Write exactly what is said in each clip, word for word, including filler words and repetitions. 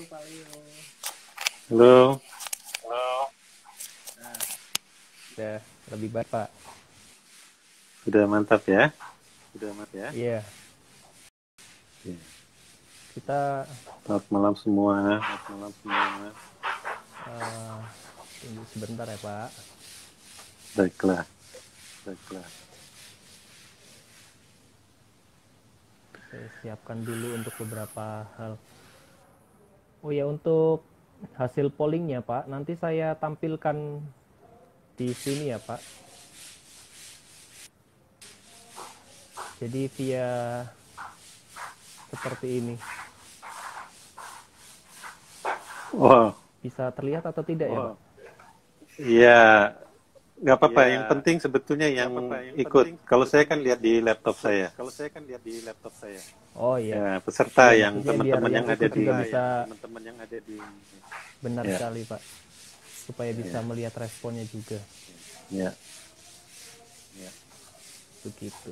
Pak Leo. Halo. Halo. Nah, udah lebih baik, Pak. Sudah mantap ya? Sudah mantap ya? Iya. Yeah. Kita Selamat malam semua. Selamat malam semua. Uh, tunggu sebentar ya, Pak. Baiklah. Baiklah. Saya siapkan dulu untuk beberapa hal. Oh ya, untuk hasil pollingnya, Pak, nanti saya tampilkan di sini ya, Pak. Jadi via seperti ini. Wow. Bisa terlihat atau tidak wow. ya, Pak? Iya, nggak apa-apa. Ya, yang penting sebetulnya yang, yang ikut. Penting, kalau saya kan lihat di laptop saya. Kalau saya kan lihat di laptop saya. Oh iya. Ya, peserta ya, yang teman-teman yang, yang ada di bisa teman-teman yang ada di. Benar ya. sekali, Pak. Supaya bisa ya. melihat responnya juga. Ya. Ya. Begitu.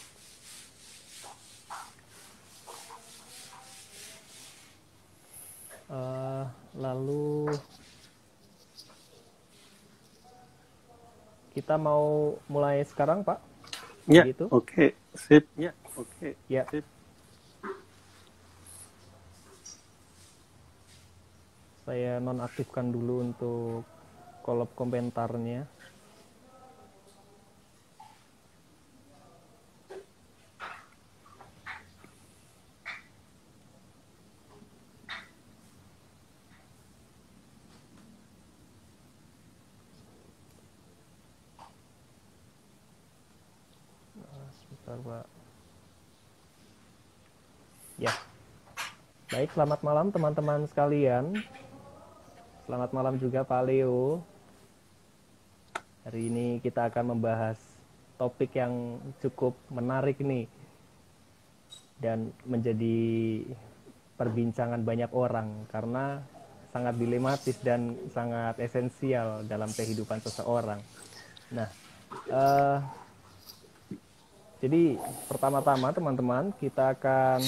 Uh, lalu kita mau mulai sekarang, Pak? Ya, oke, okay. Sip. Ya, oke, okay. Ya. Sip. Saya nonaktifkan dulu untuk kolom komentarnya. Pak. Ya, baik, selamat malam teman-teman sekalian. Selamat malam juga Pak Leo. Hari ini kita akan membahas topik yang cukup menarik nih dan menjadi perbincangan banyak orang karena sangat dilematis dan sangat esensial dalam kehidupan seseorang. Nah, uh, jadi pertama-tama teman-teman kita akan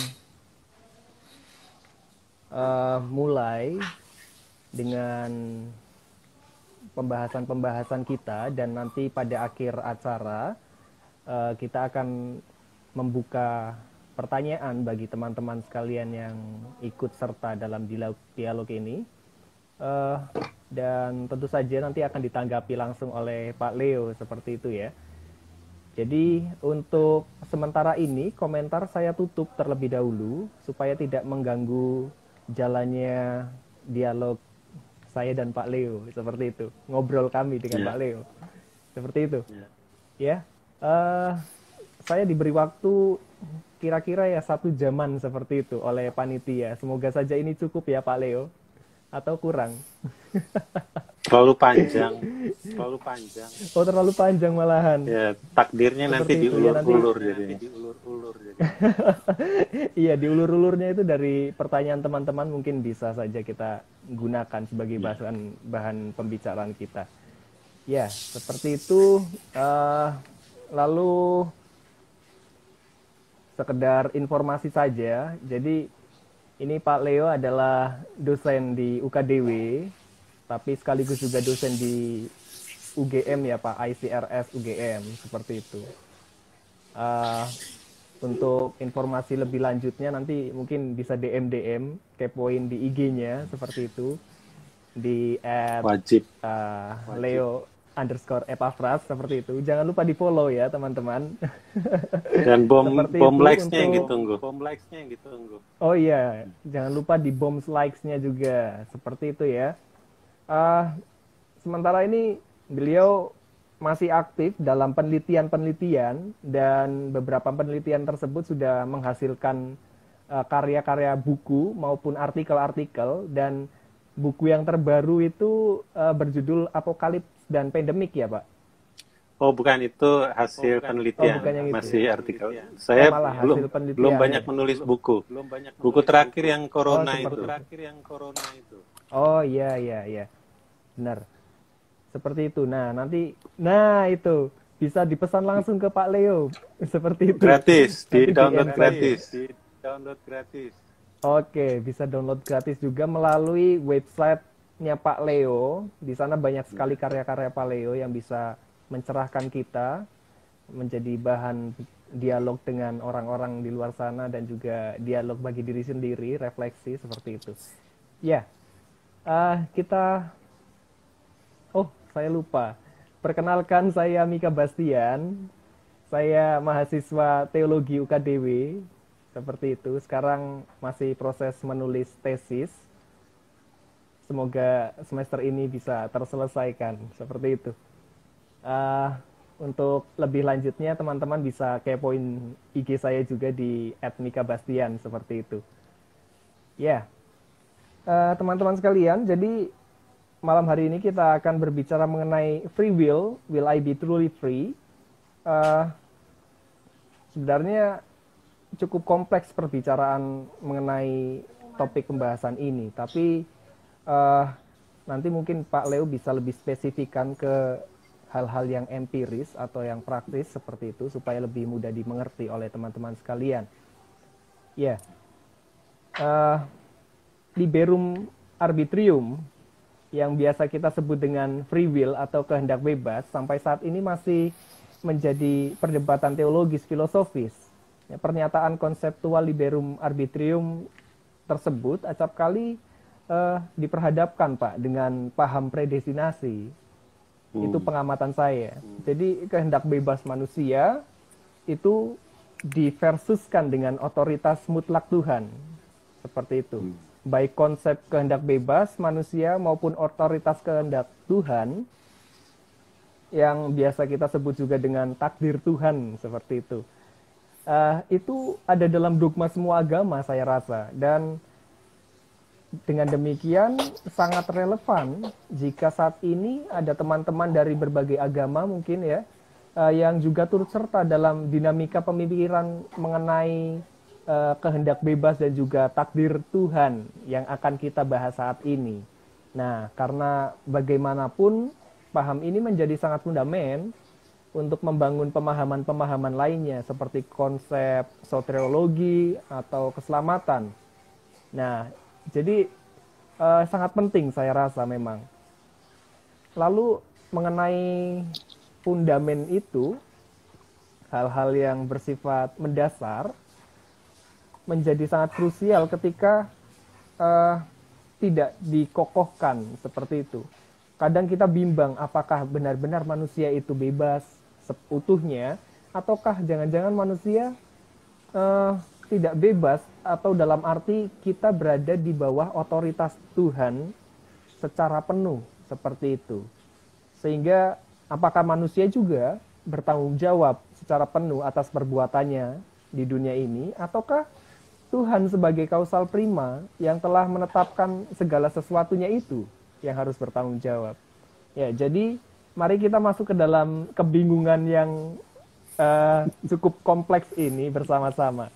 uh, mulai dengan pembahasan-pembahasan kita dan nanti pada akhir acara uh, kita akan membuka pertanyaan bagi teman-teman sekalian yang ikut serta dalam dialog ini uh, dan tentu saja nanti akan ditanggapi langsung oleh Pak Leo seperti itu ya. Jadi untuk sementara ini komentar saya tutup terlebih dahulu supaya tidak mengganggu jalannya dialog saya dan Pak Leo seperti itu, ngobrol kami dengan yeah. Pak Leo seperti itu. Yeah. Ya, uh, saya diberi waktu kira-kira ya satu jaman seperti itu oleh panitia. Semoga saja ini cukup ya Pak Leo atau kurang. Terlalu panjang, terlalu panjang. Oh terlalu panjang malahan. Ya takdirnya nanti diulur-ulur ya, jadi. Diulur-ulur jadi. Iya diulur-ulurnya itu dari pertanyaan teman-teman mungkin bisa saja kita gunakan sebagai bahan bahan pembicaraan kita. Ya seperti itu. Uh, lalu sekedar informasi saja. Jadi ini Pak Leo adalah dosen di U K D W. Tapi sekaligus juga dosen di U G M ya Pak, I C R S U G M, seperti itu. Uh, untuk informasi lebih lanjutnya nanti mungkin bisa D M D M, kepoin di I G-nya, seperti itu. Di at Wajib. Uh, Leo underscore Epafras, seperti itu. Jangan lupa di follow ya teman-teman. Dan bom, bom likes-nya yang ditunggu. Bom likes-nya yang ditunggu. Oh iya, jangan lupa di bom likes-nya juga, seperti itu ya. Uh, sementara ini beliau masih aktif dalam penelitian-penelitian dan beberapa penelitian tersebut sudah menghasilkan uh, karya-karya buku maupun artikel-artikel dan buku yang terbaru itu uh, berjudul Apokalips dan Pandemik ya Pak? Oh bukan, itu hasil oh, bukan. penelitian, oh, itu, masih ya. artikel. Saya oh, belum, belum banyak ya. menulis buku. Belum banyak menulis buku terakhir buku. yang corona oh, itu. Terakhir yang corona itu. Oh iya iya iya. Benar. Seperti itu. Nah, nanti nah itu bisa dipesan langsung ke Pak Leo. Seperti itu. Gratis, di download gratis. Di download gratis. Oke, bisa download gratis juga melalui websitenya Pak Leo. Di sana banyak sekali karya-karya Pak Leo yang bisa mencerahkan kita, menjadi bahan dialog dengan orang-orang di luar sana dan juga dialog bagi diri sendiri, refleksi seperti itu. Ya, uh, kita, oh saya lupa, perkenalkan saya Mika Bastian, saya mahasiswa teologi U K D W. Seperti itu. Sekarang masih proses menulis tesis. Semoga semester ini bisa terselesaikan. Seperti itu. Uh, untuk lebih lanjutnya teman-teman bisa kepoin I G saya juga di et mika bastian seperti itu. Ya, yeah. uh, teman-teman sekalian. Jadi malam hari ini kita akan berbicara mengenai free will. Will I be truly free? Uh, sebenarnya cukup kompleks perbicaraan mengenai topik pembahasan ini, tapi uh, nanti mungkin Pak Leo bisa lebih spesifikkan ke hal-hal yang empiris atau yang praktis seperti itu supaya lebih mudah dimengerti oleh teman-teman sekalian. Ya, yeah. uh, liberum arbitrium yang biasa kita sebut dengan free will atau kehendak bebas sampai saat ini masih menjadi perdebatan teologis filosofis. Ya, pernyataan konseptual liberum arbitrium tersebut acap kali uh, diperhadapkan Pak dengan paham predestinasi. Hmm. Itu pengamatan saya. Hmm. Jadi kehendak bebas manusia itu diversuskan dengan otoritas mutlak Tuhan. Seperti itu. Hmm. Baik konsep kehendak bebas manusia maupun otoritas kehendak Tuhan yang biasa kita sebut juga dengan takdir Tuhan seperti itu. Uh, itu ada dalam dogma semua agama saya rasa, dan dengan demikian sangat relevan jika saat ini ada teman-teman dari berbagai agama mungkin ya uh, yang juga turut serta dalam dinamika pemikiran mengenai uh, kehendak bebas dan juga takdir Tuhan yang akan kita bahas saat ini. Nah, karena bagaimanapun paham ini menjadi sangat fundamental untuk membangun pemahaman-pemahaman lainnya seperti konsep soteriologi atau keselamatan. Nah, jadi eh, sangat penting saya rasa memang. Lalu mengenai fundamen itu, hal-hal yang bersifat mendasar menjadi sangat krusial ketika eh, tidak dikokohkan seperti itu. Kadang kita bimbang apakah benar-benar manusia itu bebas seutuhnya, ataukah jangan-jangan manusia uh, tidak bebas, atau dalam arti kita berada di bawah otoritas Tuhan secara penuh, seperti itu. Sehingga apakah manusia juga bertanggung jawab secara penuh atas perbuatannya di dunia ini, ataukah Tuhan sebagai kausal prima yang telah menetapkan segala sesuatunya itu yang harus bertanggung jawab. Ya, jadi mari kita masuk ke dalam kebingungan yang uh, cukup kompleks ini bersama-sama.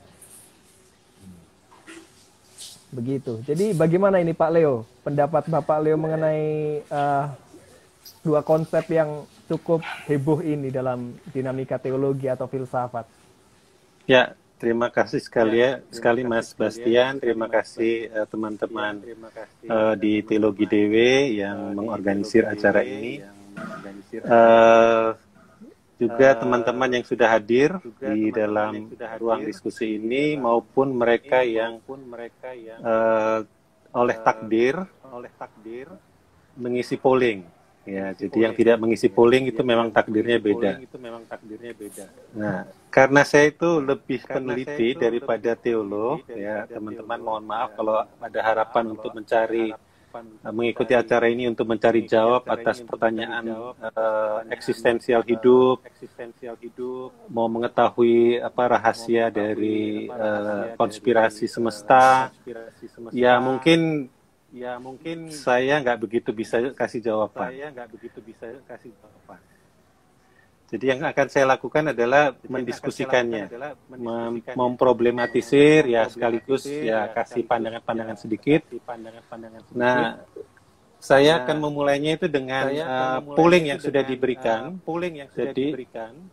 Begitu. Jadi bagaimana ini Pak Leo? Pendapat Bapak Leo mengenai uh, dua konsep yang cukup heboh ini dalam dinamika teologi atau filsafat? Ya, terima kasih sekali ya, sekali Mas Bastian. Terima kasih uh, teman-teman uh, di Teologi D W yang mengorganisir acara ini. Uh, juga teman-teman yang sudah hadir di dalam ruang diskusi ini maupun mereka yang uh, oleh takdir mengisi polling. Ya, jadi yang tidak mengisi polling itu memang takdirnya beda. Nah, karena saya itu lebih peneliti daripada teolog, ya teman-teman mohon maaf kalau ada harapan untuk mencari, mengikuti acara ini untuk mencari jawab atas pertanyaan uh, eksistensial hidup, mau mengetahui apa rahasia dari uh, konspirasi semesta, ya mungkin. Ya mungkin saya nggak begitu bisa kasih jawaban. Saya nggak begitu bisa kasih jawaban. Jadi yang akan saya lakukan adalah Jadi mendiskusikannya, adalah mem memproblematisir, ya sekaligus ya kasih pandangan-pandangan sedikit. Nah, saya akan memulainya itu dengan uh, polling yang sudah diberikan. Polling yang sudah diberikan.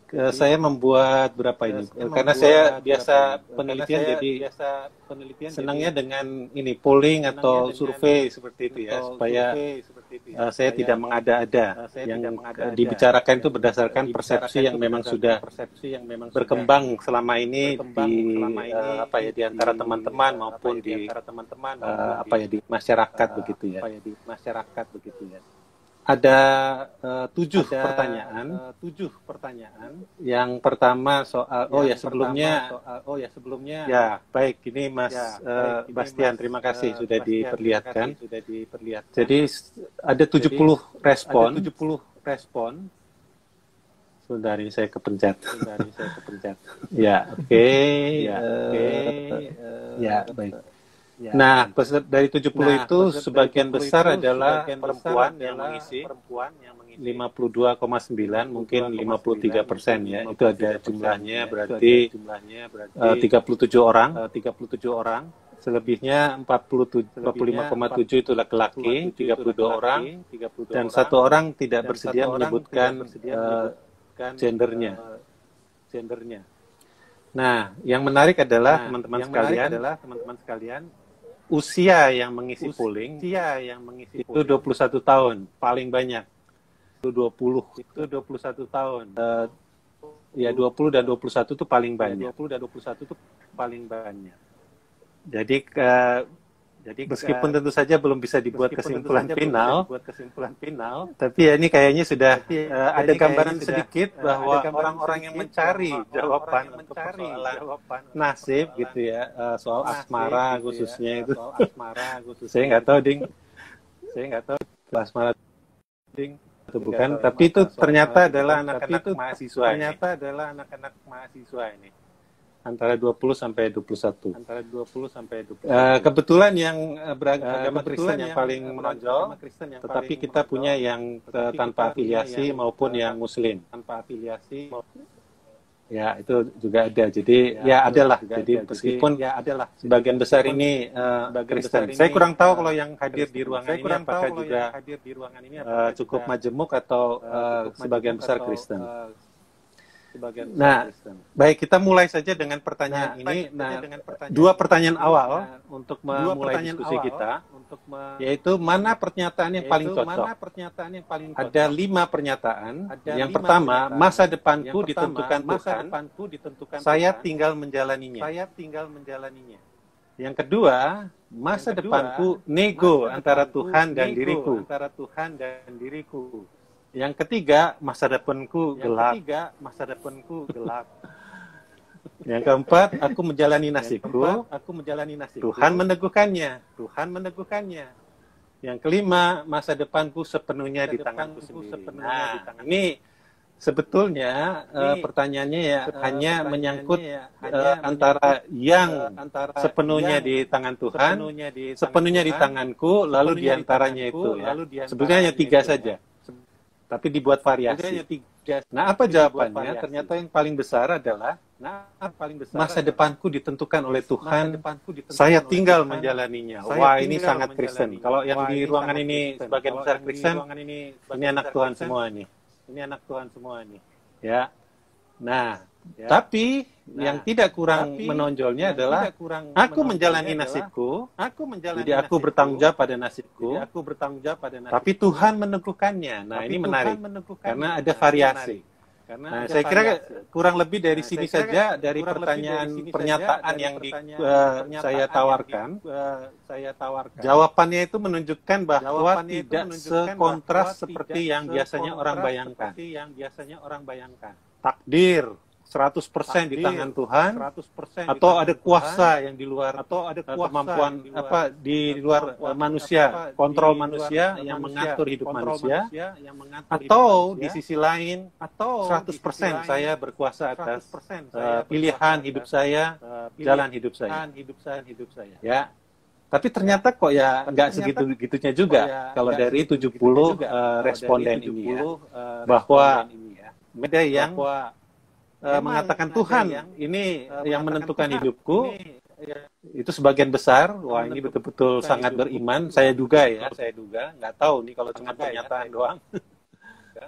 uh, saya membuat berapa ini? Saya Karena saya biasa penelitian, saya jadi biasa penelitian senangnya jadi, dengan ini polling atau survei seperti itu ya, supaya uh, saya tidak mengada-ada. Yang mengada dibicarakan itu berdasarkan persepsi yang memang sudah persepsi yang memang berkembang selama ini di uh, apa ya di antara teman-teman maupun di teman-teman uh, apa ya di masyarakat begitu ya. Apa ya di masyarakat begitu ya. Ada uh, tujuh ada, pertanyaan, uh, tujuh pertanyaan. Yang pertama soal, oh ya sebelumnya, soal, oh ya sebelumnya, ya baik ini Mas ya, uh, baik, ini Bastian, Mas, terima kasih uh, sudah Bastian, diperlihatkan. Kasih, sudah diperlihatkan. Jadi ada tujuh puluh Jadi, respon, ada tujuh puluh respon. Sebentar ini saya kepencet. Sebentar ini saya kepencet. Ya, oke. Okay. Ya, oke. Okay. Uh, ya, baik. Ya, nah, dari tujuh puluh nah, itu sebagian besar itu, adalah sebagian perempuan besar yang mengisi perempuan yang mengisi lima puluh dua koma sembilan mungkin lima puluh tiga persen ya. Itu ada jumlahnya berarti jumlahnya berarti uh, tiga puluh tujuh orang, uh, tiga puluh tujuh orang. Selebihnya empat puluh lima koma tujuh itu laki-laki, tiga puluh dua orang dan satu orang tidak bersedia menyebutkan uh, gendernya. gendernya. Nah, yang menarik adalah teman-teman nah, sekalian adalah teman-teman sekalian usia yang mengisi polling usia yang mengisi itu dua puluh satu tahun paling banyak. Itu dua puluh itu dua puluh satu tahun. Uh, ya dua puluh dan dua puluh satu itu paling banyak. dua puluh dan dua puluh satu itu paling banyak. Jadi uh, jadi meskipun tentu saja belum bisa dibuat kesimpulan final, dibuat kesimpulan final, tapi ya ini kayaknya sudah tapi, uh, ada gambaran sedikit sudah, bahwa orang-orang yang mencari jawaban untuk persoalan nasib gitu ya, uh, soal asmara gitu khususnya ya, itu. Soal asmara khususnya. Saya nggak tahu ding, saya nggak tahu asmara ding atau bukan, tapi itu ternyata adalah anak-anak mahasiswa. Ternyata adalah anak-anak mahasiswa ini. Antara dua puluh sampai dua puluh satu. Antara dua puluh sampai dua puluh satu. Uh, kebetulan yang uh, beragama uh, Kristen yang, yang paling menonjol, yang tetapi paling kita menonjol, punya yang uh, tanpa afiliasi yang, maupun uh, yang muslim. Tanpa afiliasi. Ya, itu juga ada. Jadi ya, ya adalah. Jadi ada. Meskipun ya adalah. Sebagian besar ini uh, Kristen. Saya kurang tahu kalau yang hadir di ruangan ini apakah juga hadir di ruangan ini uh, cukup majemuk atau uh, sebagian besar Kristen. Uh, Nah, baik kita mulai saja dengan pertanyaan nah, ini. Nah, dengan pertanyaan dua pertanyaan ini, awal nah, untuk memulai diskusi awal, kita, untuk me, yaitu mana pernyataan yang paling cocok. Mana pernyataan yang paling cocok. Ada lima pernyataan. Ada yang lima pertama, pernyataan. Masa depanku yang pertama, ditentukan masa Tuhan. Depanku ditentukan saya Tuhan. tinggal menjalaninya. Saya tinggal menjalaninya. Yang kedua, masa yang kedua, depanku nego masa antara depanku, Tuhan dan nego diriku. Antara Tuhan dan diriku. Yang ketiga, masa depanku gelap. Yang ketiga, masa depanku gelap. Yang keempat, aku menjalani nasibku. Keempat, aku menjalani nasibku. Tuhan meneguhkannya. Tuhan meneguhkannya. Yang kelima, masa depanku sepenuhnya masa di tanganku sendiri. Sepenuhnya nah, di tangan. Ini sebetulnya ini, uh, pertanyaannya ya uh, hanya menyangkut ya, hanya uh, antara yang uh, antara sepenuhnya yang di tangan Tuhan, sepenuhnya di, tangan sepenuhnya Tuhan, di tanganku, lalu diantaranya itu ya. Sebenarnya hanya tiga itu, saja. Tapi dibuat variasi. Nah, apa jawabannya? Ternyata yang paling besar adalah nah, paling besar masa depanku ditentukan oleh Tuhan. Ditentukan saya tinggal Tuhan, menjalaninya. Wah, ini sangat Kristen. Kalau yang Wah, di ruangan ini Kristen. Sebagian besar Kristen, ini, ini anak Tuhan Kristen, semua nih. Ini anak Tuhan semua nih. Ya. Nah, ya. tapi nah, yang tidak kurang menonjolnya adalah kurang aku menjalani nasibku, aku menjalani jadi aku nasibku, bertanggung jawab pada nasibku, jadi aku bertanggung jawab pada nasibku. Tapi Tuhan meneguhkannya. Nah, tapi ini menarik karena ada variasi. Karena nah, saya kira variasi. kurang lebih dari nah, sini saja dari pertanyaan dari pernyataan dari yang di, uh, saya tawarkan. Di, uh, saya tawarkan. Jawabannya itu menunjukkan bahwa Jawabannya tidak sekontras seperti yang biasanya orang bayangkan. Seperti yang biasanya orang bayangkan. Takdir seratus persen di tangan Tuhan seratus persen atau ada kuasa Tuhan, yang di luar atau ada kuasa kemampuan di luar, apa di luar uh, manusia apa, kontrol manusia yang manusia, mengatur hidup manusia, manusia yang mengatur atau hidup manusia, di sisi lain atau seratus persen saya berkuasa atas uh, pilihan hidup saya uh, jalan hidup saya hidup saya hidup saya ya. Tapi ternyata kok ya nggak segitu gitunya juga ya, kalau dari tujuh puluh uh, responden ini ya, bahwa ada yang bahwa, Uh, mengatakan Tuhan yang, ini uh, yang menentukan Tuhan, hidupku ini, ya, itu sebagian besar wah ini betul-betul sangat hidupku. Beriman saya duga ya saya duga nggak tahu nih kalau cuma pernyataan ya, doang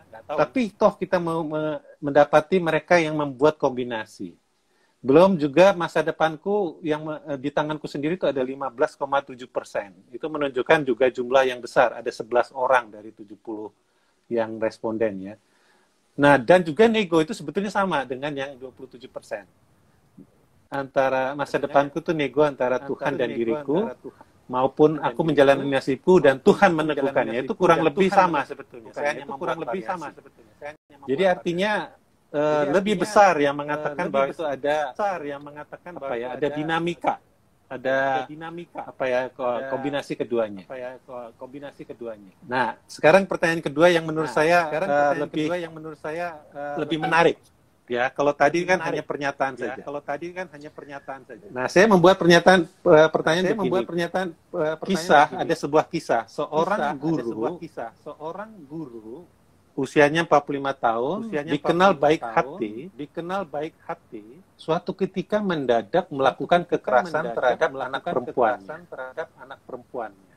Tapi toh kita mau me mendapati mereka yang membuat kombinasi. Belum juga masa depanku yang di tanganku sendiri itu ada lima belas koma tujuh persen. Itu menunjukkan juga jumlah yang besar, ada sebelas orang dari tujuh puluh yang responden ya. Nah, dan juga nego itu sebetulnya sama dengan yang dua puluh tujuh persen. Antara masa depanku tuh nego antara Tuhan dan diriku, maupun aku menjalani nasibku dan Tuhan meneguhkannya. Itu kurang lebih sama sebetulnya. Saya hanya kurang lebih sama sebetulnya. Jadi artinya Uh, Jadi lebih besar yang mengatakan uh, bahwa itu ada besar yang mengatakan bahwa ya, ada dinamika, ada, ada dinamika apa ya ko kombinasi keduanya. Apa ya ko kombinasi keduanya. Nah, sekarang pertanyaan kedua yang menurut nah, saya sekarang uh, lebih kedua yang menurut saya uh, lebih menarik. Ya, kalau tadi kan menarik. hanya pernyataan ya, saja. Kalau tadi kan hanya pernyataan saja. Nah, saya membuat pernyataan uh, pertanyaan saya begini. membuat pernyataan uh, pertanyaan kisah begini. Ada sebuah kisah seorang kisah, guru, ada sebuah kisah seorang guru usianya empat puluh lima tahun, usianya dikenal baik tahun, hati, dikenal baik hati, suatu ketika mendadak melakukan ketika kekerasan mendadak terhadap melakukan anak perempuannya. terhadap anak perempuannya.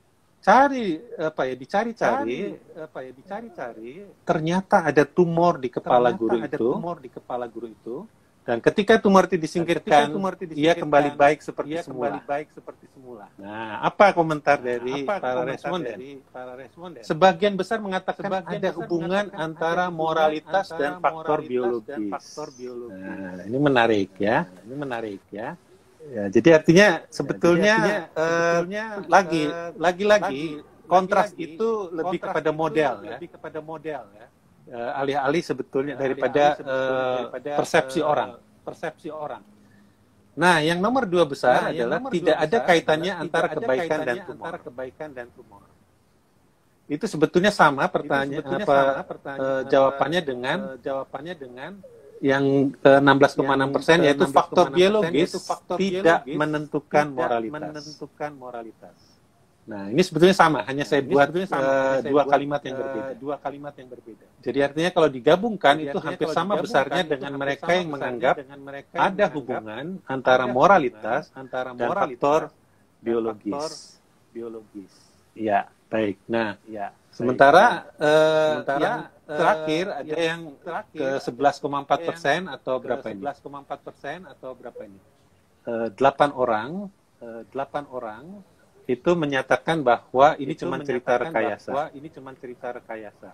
Cari apa ya, dicari-cari, apa ya, dicari-cari, ternyata ada tumor di kepala guru itu, ada tumor di kepala guru itu. Dan ketika tumor itu disingkirkan, tumor itu disingkirkan, ia kembali baik seperti ia semula. Kembali baik seperti semula. Nah, apa komentar dari nah, apa para responden? Dari para responden? Sebagian besar mengatakan Sebagian ada besar hubungan mengatakan antara moralitas antara dan faktor biologis. Dan faktor biologis. Nah, ini menarik ya. Nah, ini menarik ya. Ya, jadi artinya sebetulnya, ya, jadi artinya, uh, sebetulnya lagi, lagi-lagi uh, kontras lagi, itu lebih kontras kepada model ya. Lebih kepada model ya. Alih-alih uh, sebetulnya uh, daripada, alih uh, daripada persepsi uh, orang, persepsi orang. Nah, yang nomor dua besar nah, adalah tidak ada kaitannya antara kebaikan dan tumor. Antara kebaikan dan tumor. Itu sebetulnya sama pertanyaan apa sama, pertanyaan, uh, jawabannya dengan uh, jawabannya dengan yang enam belas koma enam persen yaitu faktor biologis faktor tidak biologis menentukan tidak moralitas. menentukan moralitas. Nah, ini sebetulnya sama, hanya saya ini buat sama, uh, dua buat, kalimat yang uh, berbeda. Dua kalimat yang berbeda. Jadi artinya kalau digabungkan Jadi itu hampir sama besarnya dengan mereka yang menganggap mereka yang ada hubungan ada antara moralitas antara dan moralitas faktor biologis. Faktor biologis. Ya, baik. Nah, ya. Sementara, baik. Uh, sementara ya, terakhir uh, ada yang terakhir, ke sebelas koma empat persen atau berapa ini? sebelas koma empat persen atau berapa ini? Uh, delapan orang, uh, delapan orang itu menyatakan bahwa ini cuma cerita rekayasa. Bahwa ini cuma cerita rekayasa.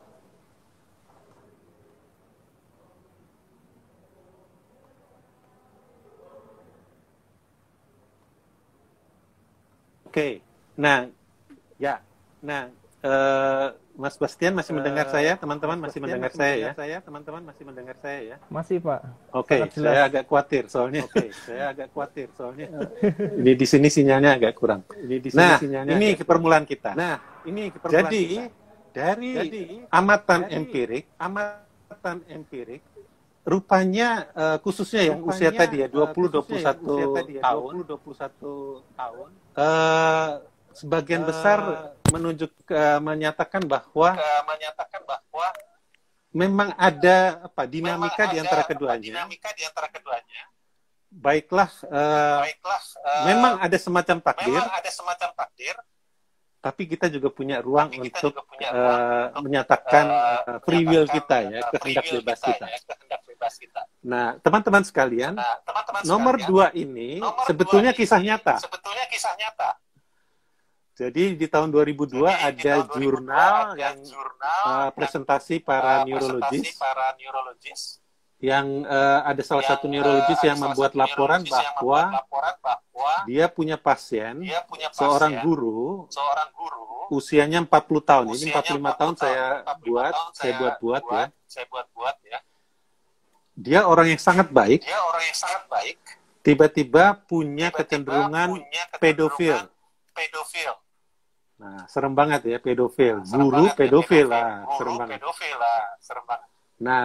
Oke, nah, ya, nah, uh, Mas Bastian masih uh, mendengar saya, teman-teman masih mendengar masih saya ya? Saya, teman-teman masih mendengar saya ya? Masih Pak. Oke, okay, saya agak khawatir soalnya. Oke, okay, saya agak khawatir soalnya. Ini di sini sinyalnya agak kurang. Ini di sini nah, sinyalnya. Ini permulaan kita. Nah, ini permulaan Jadi kita. dari Jadi, amatan dari empirik, amatan empirik, rupanya uh, khususnya yang usia tadi ya dua puluh sampai dua puluh satu tahun, dua puluh satu tahun, uh, sebagian uh, besar menunjuk uh, menyatakan bahwa uh, menyatakan bahwa memang ada apa dinamika di antara keduanya. Dinamika di antara keduanya. Baiklah, uh, Baiklah uh, memang ada semacam takdir. Memang ada semacam takdir. Tapi kita juga punya ruang untuk punya ruang uh, untuk, menyatakan uh, free will kita ya, kehendak bebas kita. Ya, kehendak bebas kita. Nah, teman-teman sekalian, nah, teman-teman nomor sekalian, dua ini nomor sebetulnya dua kisah ini, nyata. Sebetulnya kisah nyata. Jadi di tahun dua ribu dua Jadi, ada jurnal dua ribu dua yang jurnal uh, presentasi para uh, neurologis, para neurologis yang uh, ada salah yang, satu neurologis uh, yang membuat laporan bahwa, membuat laporan bahwa dia punya pasien, dia punya pasien seorang guru, seorang guru usianya empat puluh tahun. Ini empat puluh lima tahun saya buat, saya buat-buat ya. Saya buat-buat ya. Dia orang yang sangat baik. Dia orang yang sangat baik. Tiba-tiba punya tiba-tiba kecenderungan, punya kecenderungan pedofil. Pedofil. Nah, serem banget ya pedofil. Nah, guru pedofil ya, lah, guru, serem banget. Pedofil lah, serem banget. Nah,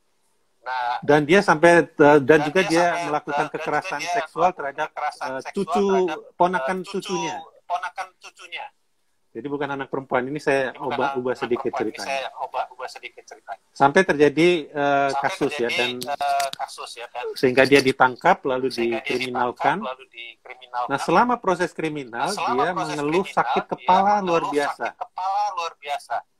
nah dan dia sampai uh, dan, dan juga dia, dia sampai, melakukan uh, kekerasan dia seksual terhadap uh, cucu terhadap, ponakan uh, cucu, cucunya. Ponakan cucunya. Jadi bukan anak perempuan, ini saya ubah-ubah sedikit ceritanya. Saya ubah-ubah sedikit ceritanya. Sampai terjadi uh, Sampai kasus terjadi, ya dan uh, kasus ya dan sehingga dia ditangkap lalu dikriminalkan. Lalu dikriminalkan. Nah, selama proses kriminal nah, selama dia proses mengeluh kriminal, sakit kepala dia luar biasa. Sakit kepala luar biasa.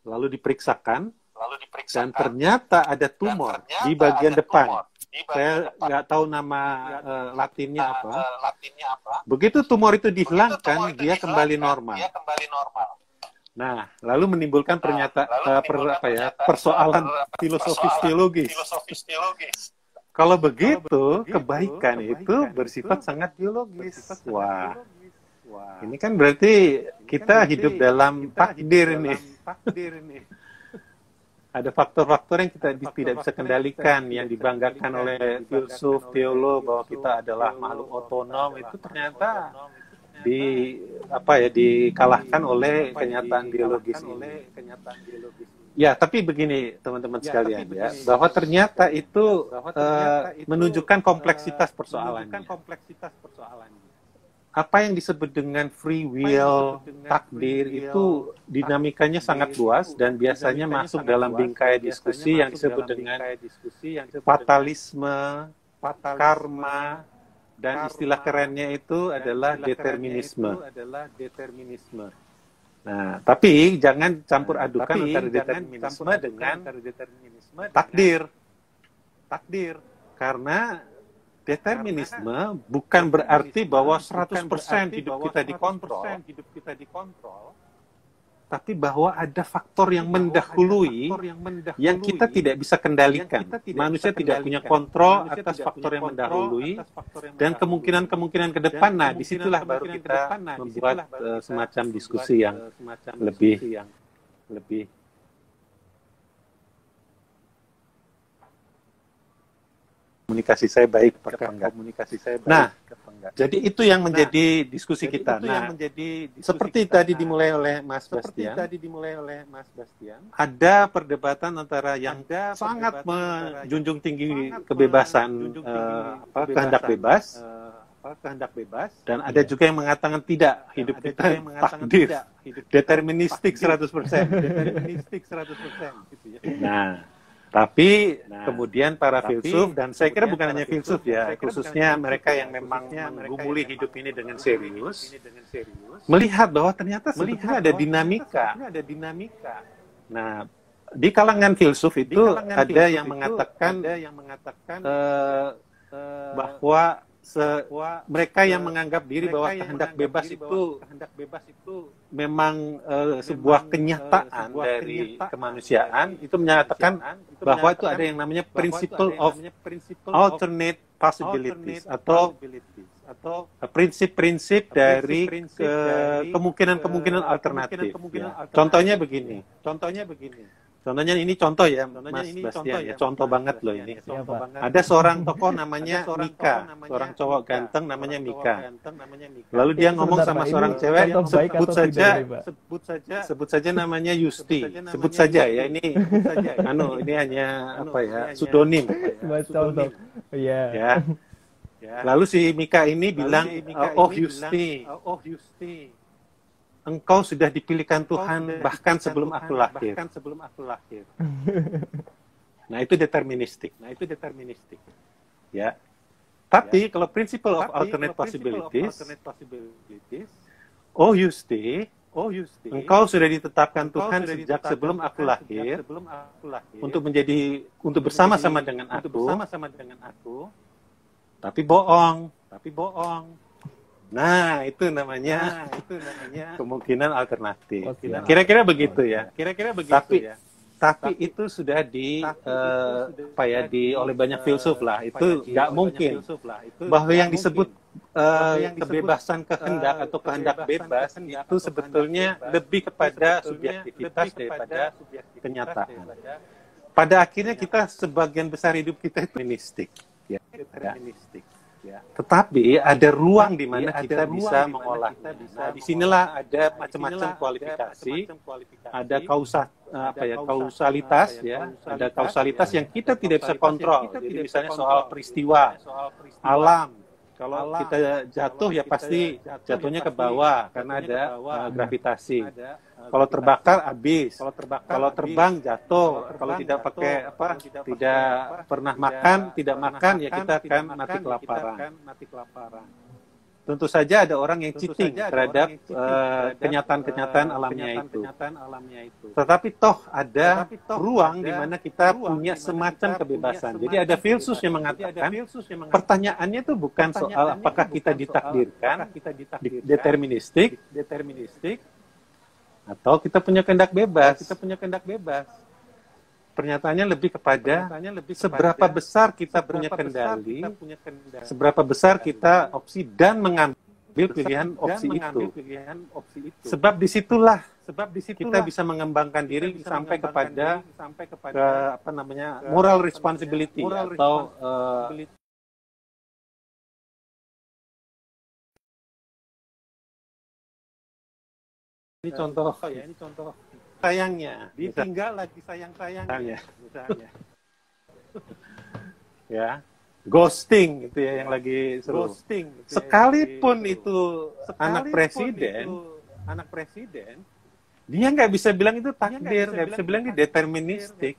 lalu diperiksakan, lalu dan diperiksakan, ternyata ada tumor dan ternyata di bagian ada depan. tumor di bagian Saya depan. nggak tahu nama uh, latinnya Nah, apa. eh, latinnya apa? Begitu tumor itu Begitu dihilangkan, tumor itu dia kembali dihilangkan, normal. dia kembali normal. Nah, lalu menimbulkan Nah, pernyataan lalu uh, per, menimbulkan apa ya, pernyataan persoalan per- filosofis persoalan teologis. filosofis teologis. Kalau begitu, begitu, kebaikan, kebaikan itu itu bersifat sangat biologis. bersifat sangat Wah, biologis. Wah, ini kan berarti kita berarti hidup dalam kita takdir hidup ini. dalam takdir ini. Ada faktor-faktor yang kita Ada di- faktor-faktor tidak bisa yang kendalikan, kita yang tidak bisa dibanggakan kendalikan, oleh yang dibanggakan filsuf, oleh teolog, bahwa filsuf, kita adalah teolog, makhluk bahwa kita otonom, adalah itu makhluk ternyata otonom, itu ternyata di apa ya dikalahkan di- oleh apa ya, kenyataan biologis dikalahkan oleh ini. kenyataan biologis ini. Ya, tapi begini teman-teman Ya, sekalian tapi ya, begini, bahwa ternyata itu bahwa eh, ternyata itu, menunjukkan kompleksitas eh, persoalannya. menunjukkan kompleksitas persoalannya. Apa yang disebut dengan free Apa yang will, disebut dengan takdir free will, itu dinamikanya takdir sangat itu luas dan biasanya dinamikanya masuk sangat dalam luas bingkai dan diskusi biasanya yang masuk disebut dalam dengan bingkai diskusi yang disebut fatalisme, fatalisme, karma, dan karma, istilah kerennya itu dan adalah istilah kerennya determinisme. itu adalah determinisme. Nah, tapi jangan campur Nah, adukan tapi antara jangan determinisme campur adukan dengan antara determinisme takdir. dengan takdir. Karena determinisme bukan berarti bahwa seratus persen hidup kita dikontrol, hidup kita dikontrol, tapi bahwa ada faktor yang bahwa ada mendahului faktor yang mendahului yang kita tidak bisa kendalikan. yang kita tidak Manusia bisa tidak punya kendalikan. kontrol Manusia atas tidak faktor punya yang kontrol mendahului atas faktor yang dan mendahului. kemungkinan-kemungkinan ke Dan depan. Nah, kemungkinan- disitulah baru kemungkinan kita ke depan. Nah, membuat disitulah baru uh, kita semacam membuat, diskusi yang uh, semacam lebih diskusi yang lebih komunikasi saya baik apakah apa enggak. komunikasi saya baik Nah, apa enggak. Jadi itu yang menjadi diskusi Jadi kita. itu yang Nah, menjadi diskusi seperti kita. tadi Nah, dimulai oleh Mas seperti Bastian, tadi dimulai oleh Mas Bastian, ada perdebatan antara yang ada sangat perdebatan antara yang menjunjung tinggi sangat kebebasan, menjunjung eh, tinggi apa, kebebasan, kehendak bebas, eh, apa, kehendak bebas, dan ada juga yang mengatakan tidak, dan hidup ada kita juga yang mengatakan takdir, tidak, hidup kita deterministik takdir, seratus persen. deterministik seratus persen gitu ya. Nah, tapi Nah, kemudian para tapi filsuf, dan saya kira kemudian bukan para hanya filsuf, filsuf ya, saya kira bukan khususnya hanya filsuf mereka ya, yang memang khususnya mereka yang menggumuli memang hidup ini dengan menggumuli serius, hidup ini dengan serius, melihat bahwa ternyata melihat sebetulnya ada bahwa ternyata dinamika. sebetulnya ada dinamika. Nah, di kalangan filsuf Di itu kalangan ada filsuf yang itu mengatakan ada yang mengatakan eh, eh, bahwa se- bahwa mereka yang se- menganggap diri mereka bahwa yang kehendak menganggap bebas diri itu bahwa kehendak bebas itu memang eh, memang, sebuah eh, kenyataan sebuah dari kenyataan kemanusiaan, dari itu menyatakan kemanusiaan, itu bahwa itu menyatakan ada yang namanya bahwa itu ada principle yang of namanya principle of alternate possibilities alternate atau possibilities, atau prinsip-prinsip dari prinsip-prinsip ke- dari kemungkinan-kemungkinan ke- alternatif. kemungkinan-kemungkinan Ya. alternatif. Contohnya begini. Contohnya begini. Contohnya ini contoh ya, Contohnya Mas ini Bastian. contoh Ya, ya, contoh Mas banget loh Bastian, ini. ya, contoh Iya, banget. Ada seorang tokoh namanya Ada seorang Mika, tokoh namanya seorang cowok Mika, ganteng namanya seorang cowok Mika. ganteng namanya Mika. Lalu dia Oke, ngomong sebentar, sama Pak. seorang Ini cewek, contoh baik sebut atau saja, tidak nih, Pak? Sebut saja, sebut saja namanya Yusti. sebut saja Sebut namanya saja Yusti. ya, ini Sebut saja ya. anu ini hanya Anu, apa ini ya, hanya pseudonym. apa ya, Buat pseudonym. contoh. Iya. Ya. Ya. Lalu si Mika ini Lalu bilang, si Mika oh ini Yusti, bilang, oh Yusti, engkau sudah dipilihkan engkau Tuhan sudah bahkan dipilihkan sebelum Tuhan aku lahir. bahkan sebelum aku lahir. Nah itu deterministik. Nah itu deterministik. Ya. Tapi kalau principle of Tapi alternate kalau principle of possibilities, alternate possibilities, oh Yusti, oh Yusti, engkau sudah ditetapkan engkau Tuhan sudah sejak ditetapkan sebelum aku Tuhan lahir sejak sebelum aku lahir untuk menjadi untuk untuk bersama-sama menjadi- dengan untuk aku, bersama-sama dengan aku, tapi bohong. tapi bohong. Nah itu namanya Nah, itu namanya kemungkinan alternatif. Kemungkinan Kira-kira begitu ya. kira-kira begitu Tapi ya. tapi Tapi- itu sudah di Tapi itu eh, sudah apa ya di oleh banyak eh, filsuf lah. apa Itu ya, di nggak oleh mungkin banyak filsuf lah. Itu bahwa nggak yang disebut mungkin. eh, Bahwa yang disebut, kebebasan kehendak eh, atau kehendak kebebasan bebas kehendak itu atau kehendak sebetulnya bebas lebih itu kepada sebetulnya subjektivitas lebih kepada daripada subjektivitas kenyataan. daripada pada akhirnya kita sebagian besar hidup kita itu deterministik. Ya. deterministik. Ya. Tetapi ada ruang di mana Ada kita ruang bisa di mana mengolah. kita bisa Nah, disinilah mengolah. ada Nah, macam-macam disinilah kualifikasi, ada macam-macam kualifikasi, ada kausa, apa ya, kausa- kausalitas apa ya, ya, kausalitas, ada kausalitas ya. yang kita Ada tidak bisa kausalitas yang kontrol. kita Jadi tidak misalnya bisa soal kontrol. peristiwa, Misalnya soal peristiwa, alam. Kalau alam. kita jatuh Kalau ya kita pasti jatuh jatuhnya ya ke pasti bawah karena jatuhnya ada ke bawah. uh, gravitasi. Ada, uh, Kalau gravitasi. terbakar habis. Kalau terbakar Kalau habis. terbang jatuh. Kalau terbang Kalau tidak jatuh. pakai apa, Kalau tidak pakai tidak apa, pernah tidak makan, tidak pernah makan ya makan, kita tidak akan makan, mati ya kita kelaparan. akan mati kelaparan. tentu saja ada orang yang cheating terhadap uh, kenyataan-kenyataan alamnya itu. Tetapi toh ada ruang di mana kita punya semacam kebebasan. Jadi ada filsuf yang mengatakan pertanyaannya itu bukan soal apakah kita ditakdirkan, deterministik, deterministik, atau kita punya kehendak bebas. Kita punya kehendak bebas. Pernyataannya lebih kepada seberapa besar kita punya kendali, seberapa besar kita opsi dan mengambil pilihan opsi itu. Sebab disitulah kita bisa mengembangkan diri sampai kepada ke, apa namanya moral responsibility atau uh, ini contoh ya, ini contoh sayangnya ditinggal lagi sayang-sayangnya misalnya ya ghosting itu ya yang lagi seru. Ghosting gitu sekalipun ya, itu sekalipun anak presiden itu, anak presiden dia nggak bisa bilang itu takdir, nggak bisa bilang itu deterministik,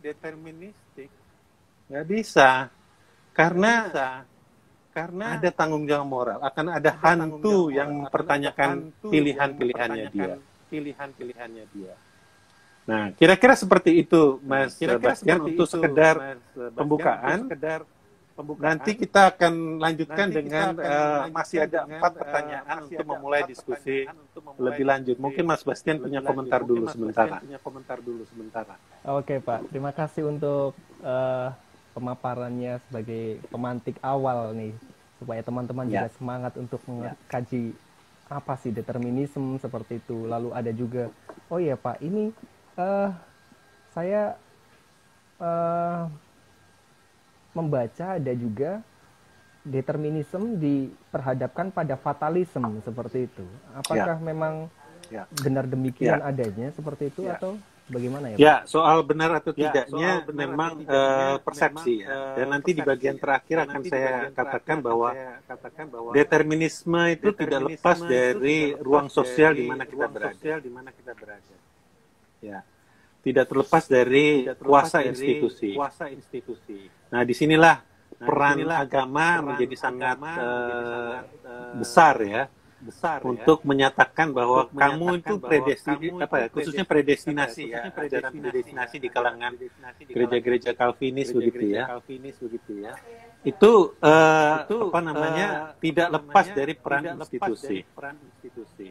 nggak bisa karena karena ada tanggung jawab moral, akan ada hantu yang mempertanyakan pilihan-pilihannya dia pilihan-pilihannya dia. Nah, kira-kira seperti itu, Mas Sebastian, untuk itu, sekedar Mas, pembukaan. Sekedar pembukaan. Nanti kita akan lanjutkan Nanti dengan akan uh, masih ada empat pertanyaan uh, untuk memulai diskusi memulai lebih lanjut. Mungkin Mas Sebastian punya komentar dulu sementara. Punya komentar dulu sementara. Oke, Pak. Terima kasih untuk uh, pemaparannya sebagai pemantik awal nih, supaya teman-teman ya. juga semangat untuk mengkaji apa sih determinisme seperti itu. Lalu ada juga, oh iya Pak, ini uh, saya uh, membaca ada juga determinisme diperhadapkan pada fatalisme seperti itu. Apakah ya. memang ya. benar demikian ya. adanya seperti itu ya. atau bagaimana ya Pak? Ya, soal benar atau tidaknya ya, memang atau tidaknya, uh, persepsi memang, ya. Dan uh, nanti persepsi. Di bagian terakhir Dan akan saya katakan bahwa, katakan bahwa determinisme itu determinisme tidak lepas itu dari tidak ruang sosial di mana kita berada. Di mana kita berada. Ya. Tidak terlepas dari tidak terlepas kuasa dari institusi. Kuasa institusi. Nah, disinilah nah, peran disinilah agama peran menjadi sangat, agama uh, menjadi sangat uh, besar ya. besar untuk ya, menyatakan bahwa untuk kamu menyatakan itu predestinasi apa ya khususnya predestinasi ya ajaran predestinasi di kalangan gereja-gereja Calvinis begitu ya Calvinis begitu ya itu, uh, itu apa namanya uh, tidak lepas namanya, dari peran institusi. Dari peran institusi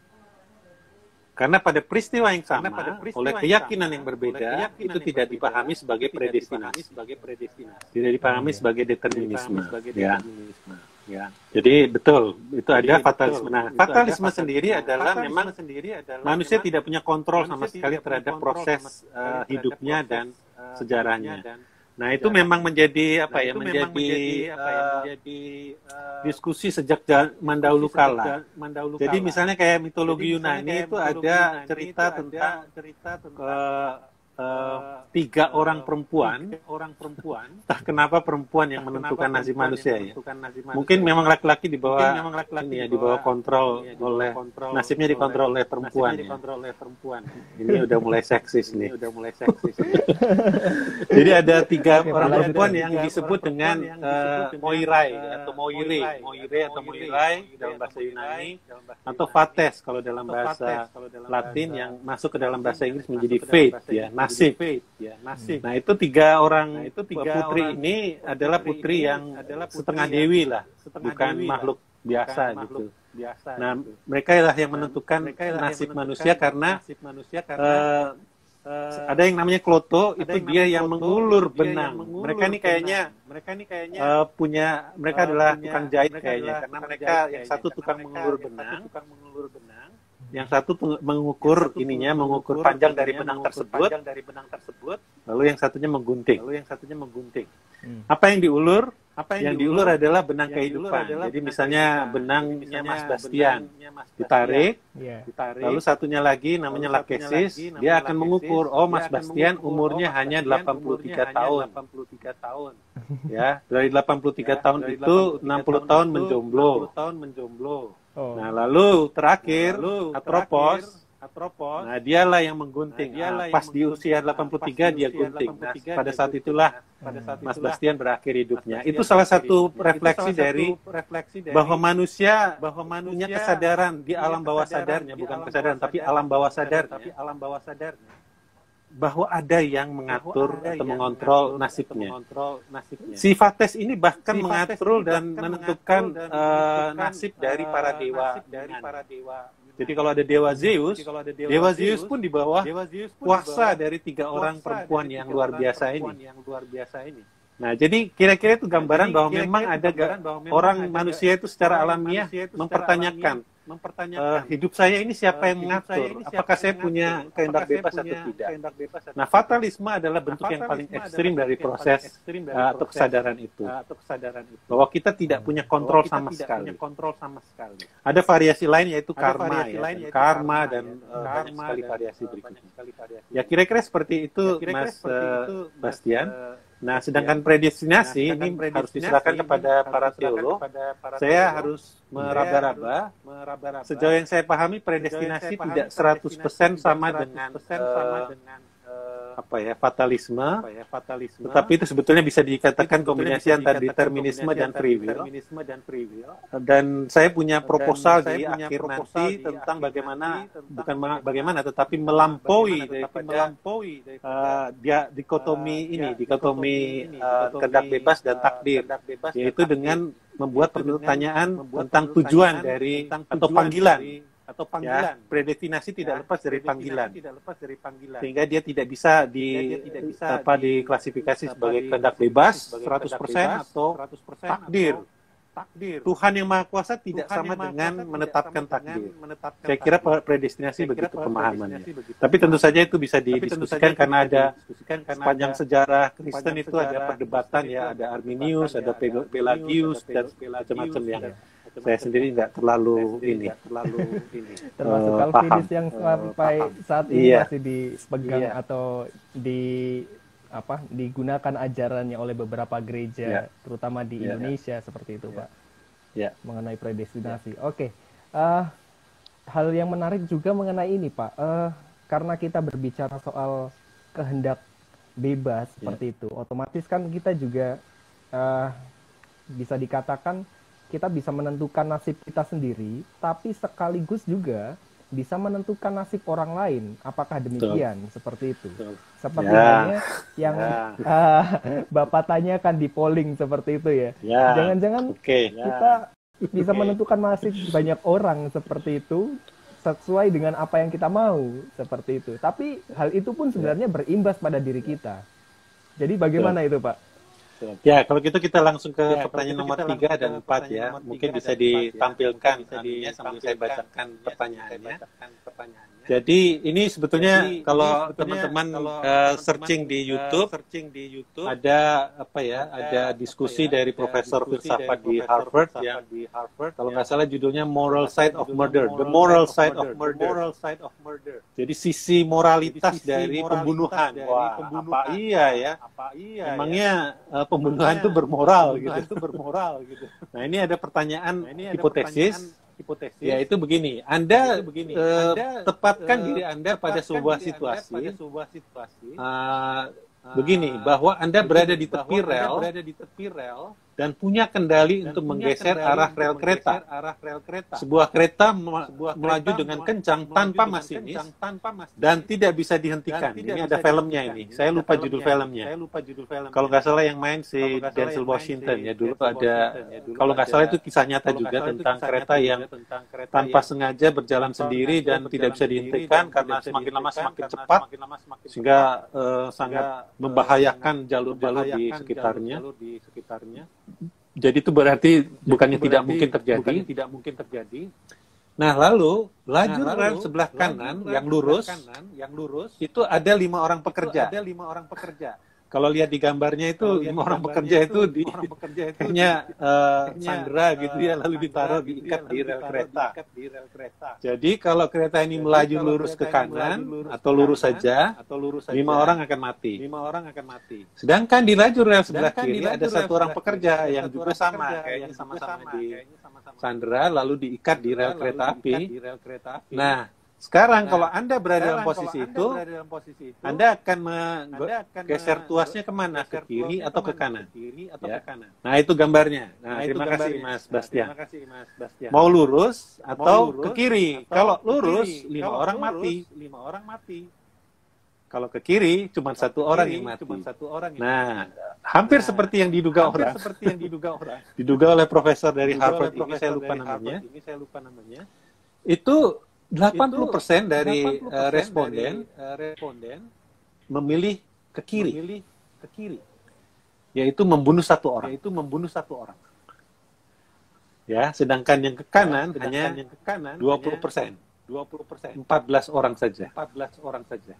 karena pada peristiwa yang sama peristiwa oleh keyakinan yang, yang berbeda keyakinan itu yang tidak berbeda, dipahami sebagai predestinasi sebagai predestinasi tidak dipahami sebagai determinisme ya. Ya, jadi betul itu jadi ada fatalisme. Nah, fatalisme sendiri adalah fatalisme memang sendiri adalah manusia memang tidak punya kontrol sama sekali terhadap proses uh, hidupnya proses, dan uh, sejarahnya. Dan nah, itu sejarah. memang menjadi apa nah, ya menjadi, menjadi, apa ya, menjadi uh, diskusi sejak zaman dahulu kala. Jadi misalnya kayak mitologi Yunani itu ada cerita tentang cerita tentang Uh, tiga orang perempuan, tiga orang perempuan, entah kenapa perempuan yang menentukan nasib manusia ya. Mungkin memang laki-laki di bawah memang laki-laki ini ya, di bawah kontrol ya, di bawah oleh kontrol, nasibnya dikontrol oleh perempuan. Ya. Dikontrol oleh perempuan. Ini udah mulai seksis nih. Udah mulai seksis. Jadi ada tiga orang perempuan yang disebut dengan uh, Moirai atau Moire, Moire atau Moirai dalam bahasa Yunani atau Fates kalau dalam bahasa Latin yang masuk ke dalam bahasa Inggris menjadi Fate ya. Nasib. Ya, nasib. Nah, itu tiga orang nah, itu tiga putri orang ini adalah putri yang adalah putri setengah yang dewi lah, setengah bukan dewi makhluk lah. biasa bukan gitu. Makhluk biasa nah, gitu. mereka lah yang menentukan nah, nasib, yang menentukan manusia karena, nasib manusia karena uh, uh, ada yang namanya kloto, itu yang dia yang mengulur benang. Yang mereka ini kayaknya mereka ini kayaknya uh, punya mereka uh, adalah punya, tukang jahit kayaknya karena mereka yang satu tukang mengulur benang, tukang mengulur benang. Yang satu mengukur yang ininya, mengukur panjang dari benang tersebut, panjang dari benang tersebut, lalu yang satunya menggunting. Lalu yang satunya menggunting. Hmm. Apa yang diulur? Apa yang, yang diulur, diulur adalah benang kehidupan. Adalah Jadi misalnya benangnya Mas Bastian ditarik, yeah. ditarik, lalu satunya lagi namanya lakesis, dia akan mengukur, oh Mas Bastian umurnya hanya delapan puluh tiga tahun. Ya, dari delapan puluh tiga tahun itu enam puluh tahun menjomblo. Oh. Nah, lalu terakhir, lalu, atropos, atropos, teropos. Nah, dialah yang menggunting. Nah, dialah nah, pas yang di usia delapan puluh tiga dia gunting. Nah, pada saat itulah pada saat Mas Bastian berakhir hidupnya. Itu salah satu refleksi dari bahwa manusia bahwa manusia punya kesadaran di alam bawah sadarnya, bukan kesadaran tapi alam bawah sadarnya. Tapi alam bawah sadarnya. Bahwa ada yang mengatur ada atau yang mengontrol nasibnya. nasibnya. Sifates ini bahkan Sifates mengatur ini dan bahkan menentukan dan uh, nasib dari para dewa. Dari para dewa. Jadi kalau ada dewa Zeus, kalau ada dewa, dewa Zeus pun di bawah kuasa dari tiga orang perempuan yang luar biasa ini. Yang luar biasa ini. Nah, jadi kira-kira itu gambaran nah, bahwa kira -kira memang ada bahwa memang orang ada manusia itu secara alamiah mempertanyakan mempertanyakan uh, hidup saya ini siapa uh, yang mengatur? Apakah saya punya kehendak bebas atau tidak? Nah, fatalisme adalah bentuk nah, yang paling ekstrim dari proses uh, atau kesadaran itu. Bahwa kita tidak punya kontrol sama sekali. Ada variasi lain yaitu karma, ya, dan karma dan uh, banyak sekali variasi berikutnya. Ya, kira-kira seperti itu, Mas uh, Bastian. Nah, sedangkan predestinasi nah, sedangkan ini predestinasi harus diserahkan kepada para teolog. Saya harus meraba-raba. Sejauh yang saya pahami, predestinasi tidak seratus persen sama dengan uh, apa ya fatalisme, apa ya, fatalisme, tetapi itu sebetulnya bisa dikatakan kombinasi antara determinisme dan free will. Dan saya punya proposal di akhir nanti tentang bagaimana bukan bagaimana tetapi melampaui daripada uh, dia dikotomi ini, dikotomi uh, kehendak bebas dan takdir, yaitu dengan membuat pertanyaan tentang tujuan dari atau panggilan. atau panggilan. Ya, predestinasi tidak ya, lepas dari panggilan. Tidak lepas dari panggilan. Sehingga dia tidak bisa di tidak bisa apa di, diklasifikasi sebagai kehendak bebas seratus persen atau takdir. Takdir. Tuhan yang Maha Kuasa tidak Tuhan sama dengan menetapkan takdir. Menetapkan Saya kira predestinasi Saya begitu kira pemahamannya. Begitu. Tapi tentu saja itu bisa didiskusikan karena ada sepanjang sejarah Kristen itu ada perdebatan ya, ada Arminius, ada Pelagius dan macam-macam yang saya sendiri nggak terlalu ini, terlalu ini. Termasuk uh, Calvinis yang sampai uh, saat ini iya. masih dipegang iya. atau di apa digunakan ajarannya oleh beberapa gereja, yeah. terutama di yeah. Indonesia seperti itu, yeah. Pak. Yeah. Mengenai predestinasi. Yeah. Oke, okay. uh, hal yang menarik juga mengenai ini, Pak. Uh, karena kita berbicara soal kehendak bebas yeah. seperti itu, otomatis kan kita juga uh, bisa dikatakan kita bisa menentukan nasib kita sendiri, tapi sekaligus juga bisa menentukan nasib orang lain. Apakah demikian? Betul. Seperti itu. Betul. Seperti ya. halnya yang ya. uh, Bapak tanyakan di polling seperti itu ya. ya. Jangan-jangan okay. kita ya. bisa okay. menentukan nasib banyak orang seperti itu sesuai dengan apa yang kita mau seperti itu. Tapi hal itu pun sebenarnya berimbas pada diri kita. Jadi bagaimana Betul. itu, Pak? Ya, kalau gitu kita langsung ke ya, pertanyaan nomor tiga dan empat ya. Mungkin bisa ditampilkan ya, sambil saya bacakan pertanyaannya. Jadi ini sebetulnya Jadi, kalau teman-teman uh, searching di YouTube, uh, searching di YouTube ada apa ya? Ada, ada diskusi ya, dari profesor filsafat di Harvard yang di Harvard kalau nggak salah judulnya Moral Side of Murder, The Moral Side of Murder. Jadi sisi moralitas Jadi, sisi dari moralitas pembunuhan. Dari Wah, pembunuhan. Apa iya ya? Apa iya? Emangnya ya? uh, pembunuhan itu bermoral gitu. Itu bermoral gitu. Nah, ini ada pertanyaan nah, ini ada hipotesis. Pertanyaan hipotesis. Ya, itu begini. Anda, itu begini. Uh, Anda tepatkan uh, diri Anda pada sebuah situasi. Pada sebuah situasi. Uh, begini, bahwa Anda berada di tepi rel, berada di tepi rel dan punya kendali dan untuk punya menggeser kendali arah rel kereta. Arah rel kereta. Sebuah kereta sebuah melaju kereta dengan kencang tanpa masinis dan tidak bisa dihentikan. Ini ada filmnya ini. Saya lupa judul filmnya. Saya lupa judul film. Kalau nggak salah yang main si Denzel Washington ya dulu ada. Kalau nggak salah itu kisah nyata juga tentang kereta yang tanpa sengaja berjalan sendiri dan tidak bisa dihentikan karena semakin lama semakin cepat sehingga sangat membahayakan jalur-jalur di sekitarnya. Jadi itu berarti bukannya tidak mungkin terjadi. Tidak mungkin terjadi. Nah, lalu lajur nah, rel sebelah kanan yang lurus, kanan, yang lurus itu ada lima orang pekerja. Ada lima orang pekerja. Kalau lihat di gambarnya itu lima orang pekerja itu di kayaknya uh, sandera gitu ya, lalu ditaruh diikat di rel kereta. Jadi kalau kereta ini melaju lurus ke kanan atau lurus saja, lima orang akan mati. Lima orang akan mati. Sedangkan di lajur rel sebelah kiri ada satu orang pekerja yang juga sama, kayaknya sama-sama di sandera lalu diikat di rel kereta api. Nah, Sekarang Nah, kalau Anda berada dalam sekarang posisi kalau Anda itu, berada dalam posisi itu, Anda akan Anda akan menggeser me- tuasnya kemana? Ke geser kiri tuasnya atau ke kemana? kanan? Ke kiri atau Ya. ke kanan? Nah, itu gambarnya. Nah, Nah, itu terima kasih gambarnya. Mas Nah, Bastian. terima kasih Mas Bastian. Mau lurus Mau atau lurus ke kiri? atau Kalau ke lurus, kiri? lima Kalau orang lurus, mati. lima orang mati. Kalau ke kiri, cuma Kalau satu ke orang kiri, yang mati. cuma satu orang yang Nah, mati. hampir Nah, seperti yang diduga hampir orang. seperti yang diduga orang. Diduga oleh profesor dari Diduga Harvard oleh ini, saya profesor lupa dari namanya. Harvard ini, saya lupa namanya. Itu delapan puluh persen Itu dari delapan puluh persen eh, responden dari, eh, responden memilih ke kiri, memilih ke kiri, yaitu membunuh satu orang. yaitu membunuh satu orang. Ya, sedangkan yang ke kanan Ya, hanya sedangkan yang ke kanan dua puluh persen, dua puluh persen, empat belas orang saja. empat belas orang saja.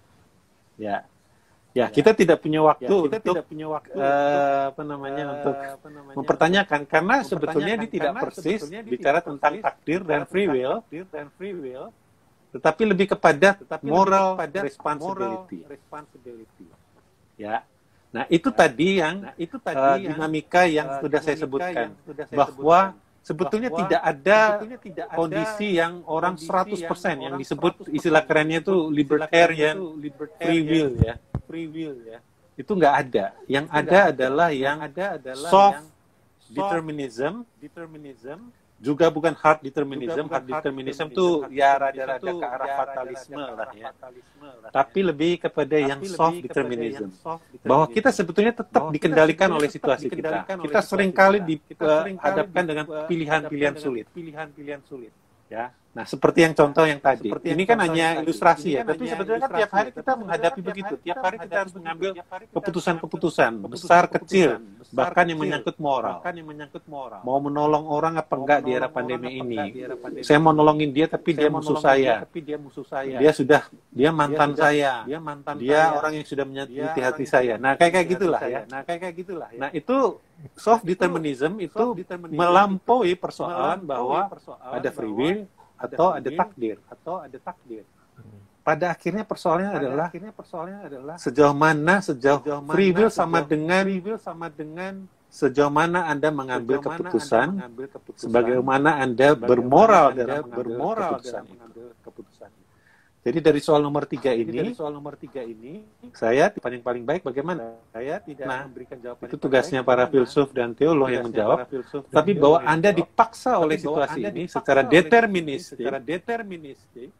Ya, ya, kita tidak punya waktu Ya, kita untuk tidak punya waktu eh, untuk, apa namanya eh, untuk apa namanya, mempertanyakan karena mempertanyakan, sebetulnya dia tidak karena persis sebetulnya dia bicara tidak tentang persis takdir dan bicara free tentang will, takdir dan free will, tetapi lebih kepada tetapi moral lebih kepada responsibility. moral responsibility. Ya. Nah, itu tadi yang Nah, itu tadi eh, yang dinamika yang eh, sudah saya dinamika sebutkan yang sudah saya bahwa sebutkan. sebetulnya Bahwa tidak ada sebetulnya tidak ada kondisi yang orang kondisi seratus persen yang yang orang disebut seratus persen istilah kerennya itu disebut libertarian istilah kerennya itu libertarian free will ya. free will ya. Itu nggak ada. Yang Itu ada nggak ada. adalah Yang yang ada adalah soft yang soft determinism, determinism, juga bukan hard determinism. juga bukan Hard hard determinism determinism. itu Hard ya determinism rada-rada itu ke arah ya fatalisme rada-rada ke lah arah ya. fatalisme lah Tapi ya. lebih kepada Tapi yang lebih soft kepada determinism. yang soft Bahwa determinism. kita sebetulnya tetap Bahwa kita dikendalikan sebetulnya oleh tetap situasi kita. dikendalikan oleh Kita situasi seringkali kita. Kita seringkali dihadapkan dengan dihadapkan pilihan-pilihan dengan sulit. Pilihan-pilihan sulit. Ya. Nah, seperti yang contoh yang tadi. Seperti Ini yang kan contoh hanya yang tadi. ilustrasi Ini ya, kan tapi hanya sebetulnya kan tiap ilustrasi hari ya, kita tapi menghadapi sebetulnya tiap begitu. hari Tiap kita hari kita menghadapi harus mengambil begitu. Tiap hari kita keputusan-keputusan, mengambil besar kecil, keputusan-keputusan, besar bahkan yang kecil, menyangkut moral. bahkan yang menyangkut moral. Mau menolong orang apa Mau enggak di era menolong pandemi orang apa ini? enggak di era pandemi Saya mau ini? nolongin dia tapi Saya dia mau musuh nolongin dia, saya. tapi dia musuh saya. Dia sudah dia mantan Dia sudah- saya. Dia mantan Dia saya. orang yang sudah Dia menyakiti orang hati yang saya. sudah Nah, kayak kayak menyakiti gitulah hati ya. saya. Nah, kayak kayak gitulah ya. Nah, itu soft determinism itu soft determinism melampaui itu persoalan melampaui bahwa persoalan ada free bahwa will atau ada free will takdir. atau ada takdir. Pada akhirnya persoalannya Pada adalah akhirnya persoalannya adalah sejauh mana sejauh sejauh mana free will sama sejauh dengan free will sama dengan sejauh mana Anda mengambil sejauh mana keputusan, Anda mengambil keputusan, sebagaimana Anda sebagaimana bermoral Anda dalam mengambil bermoral keputusan dalam itu. mengambil keputusan. Jadi dari soal nomor tiga Jadi ini, dari soal nomor tiga ini, saya paling paling baik bagaimana? saya tidak Nah, memberikan jawaban Itu yang tugasnya baik, para bagaimana? filsuf dan teolog yang Tugasnya menjawab. para filsuf dan Tapi teolog bahwa yang Anda menjawab. dipaksa Tapi oleh bahwa situasi Anda ini dipaksa secara oleh deterministik secara deterministik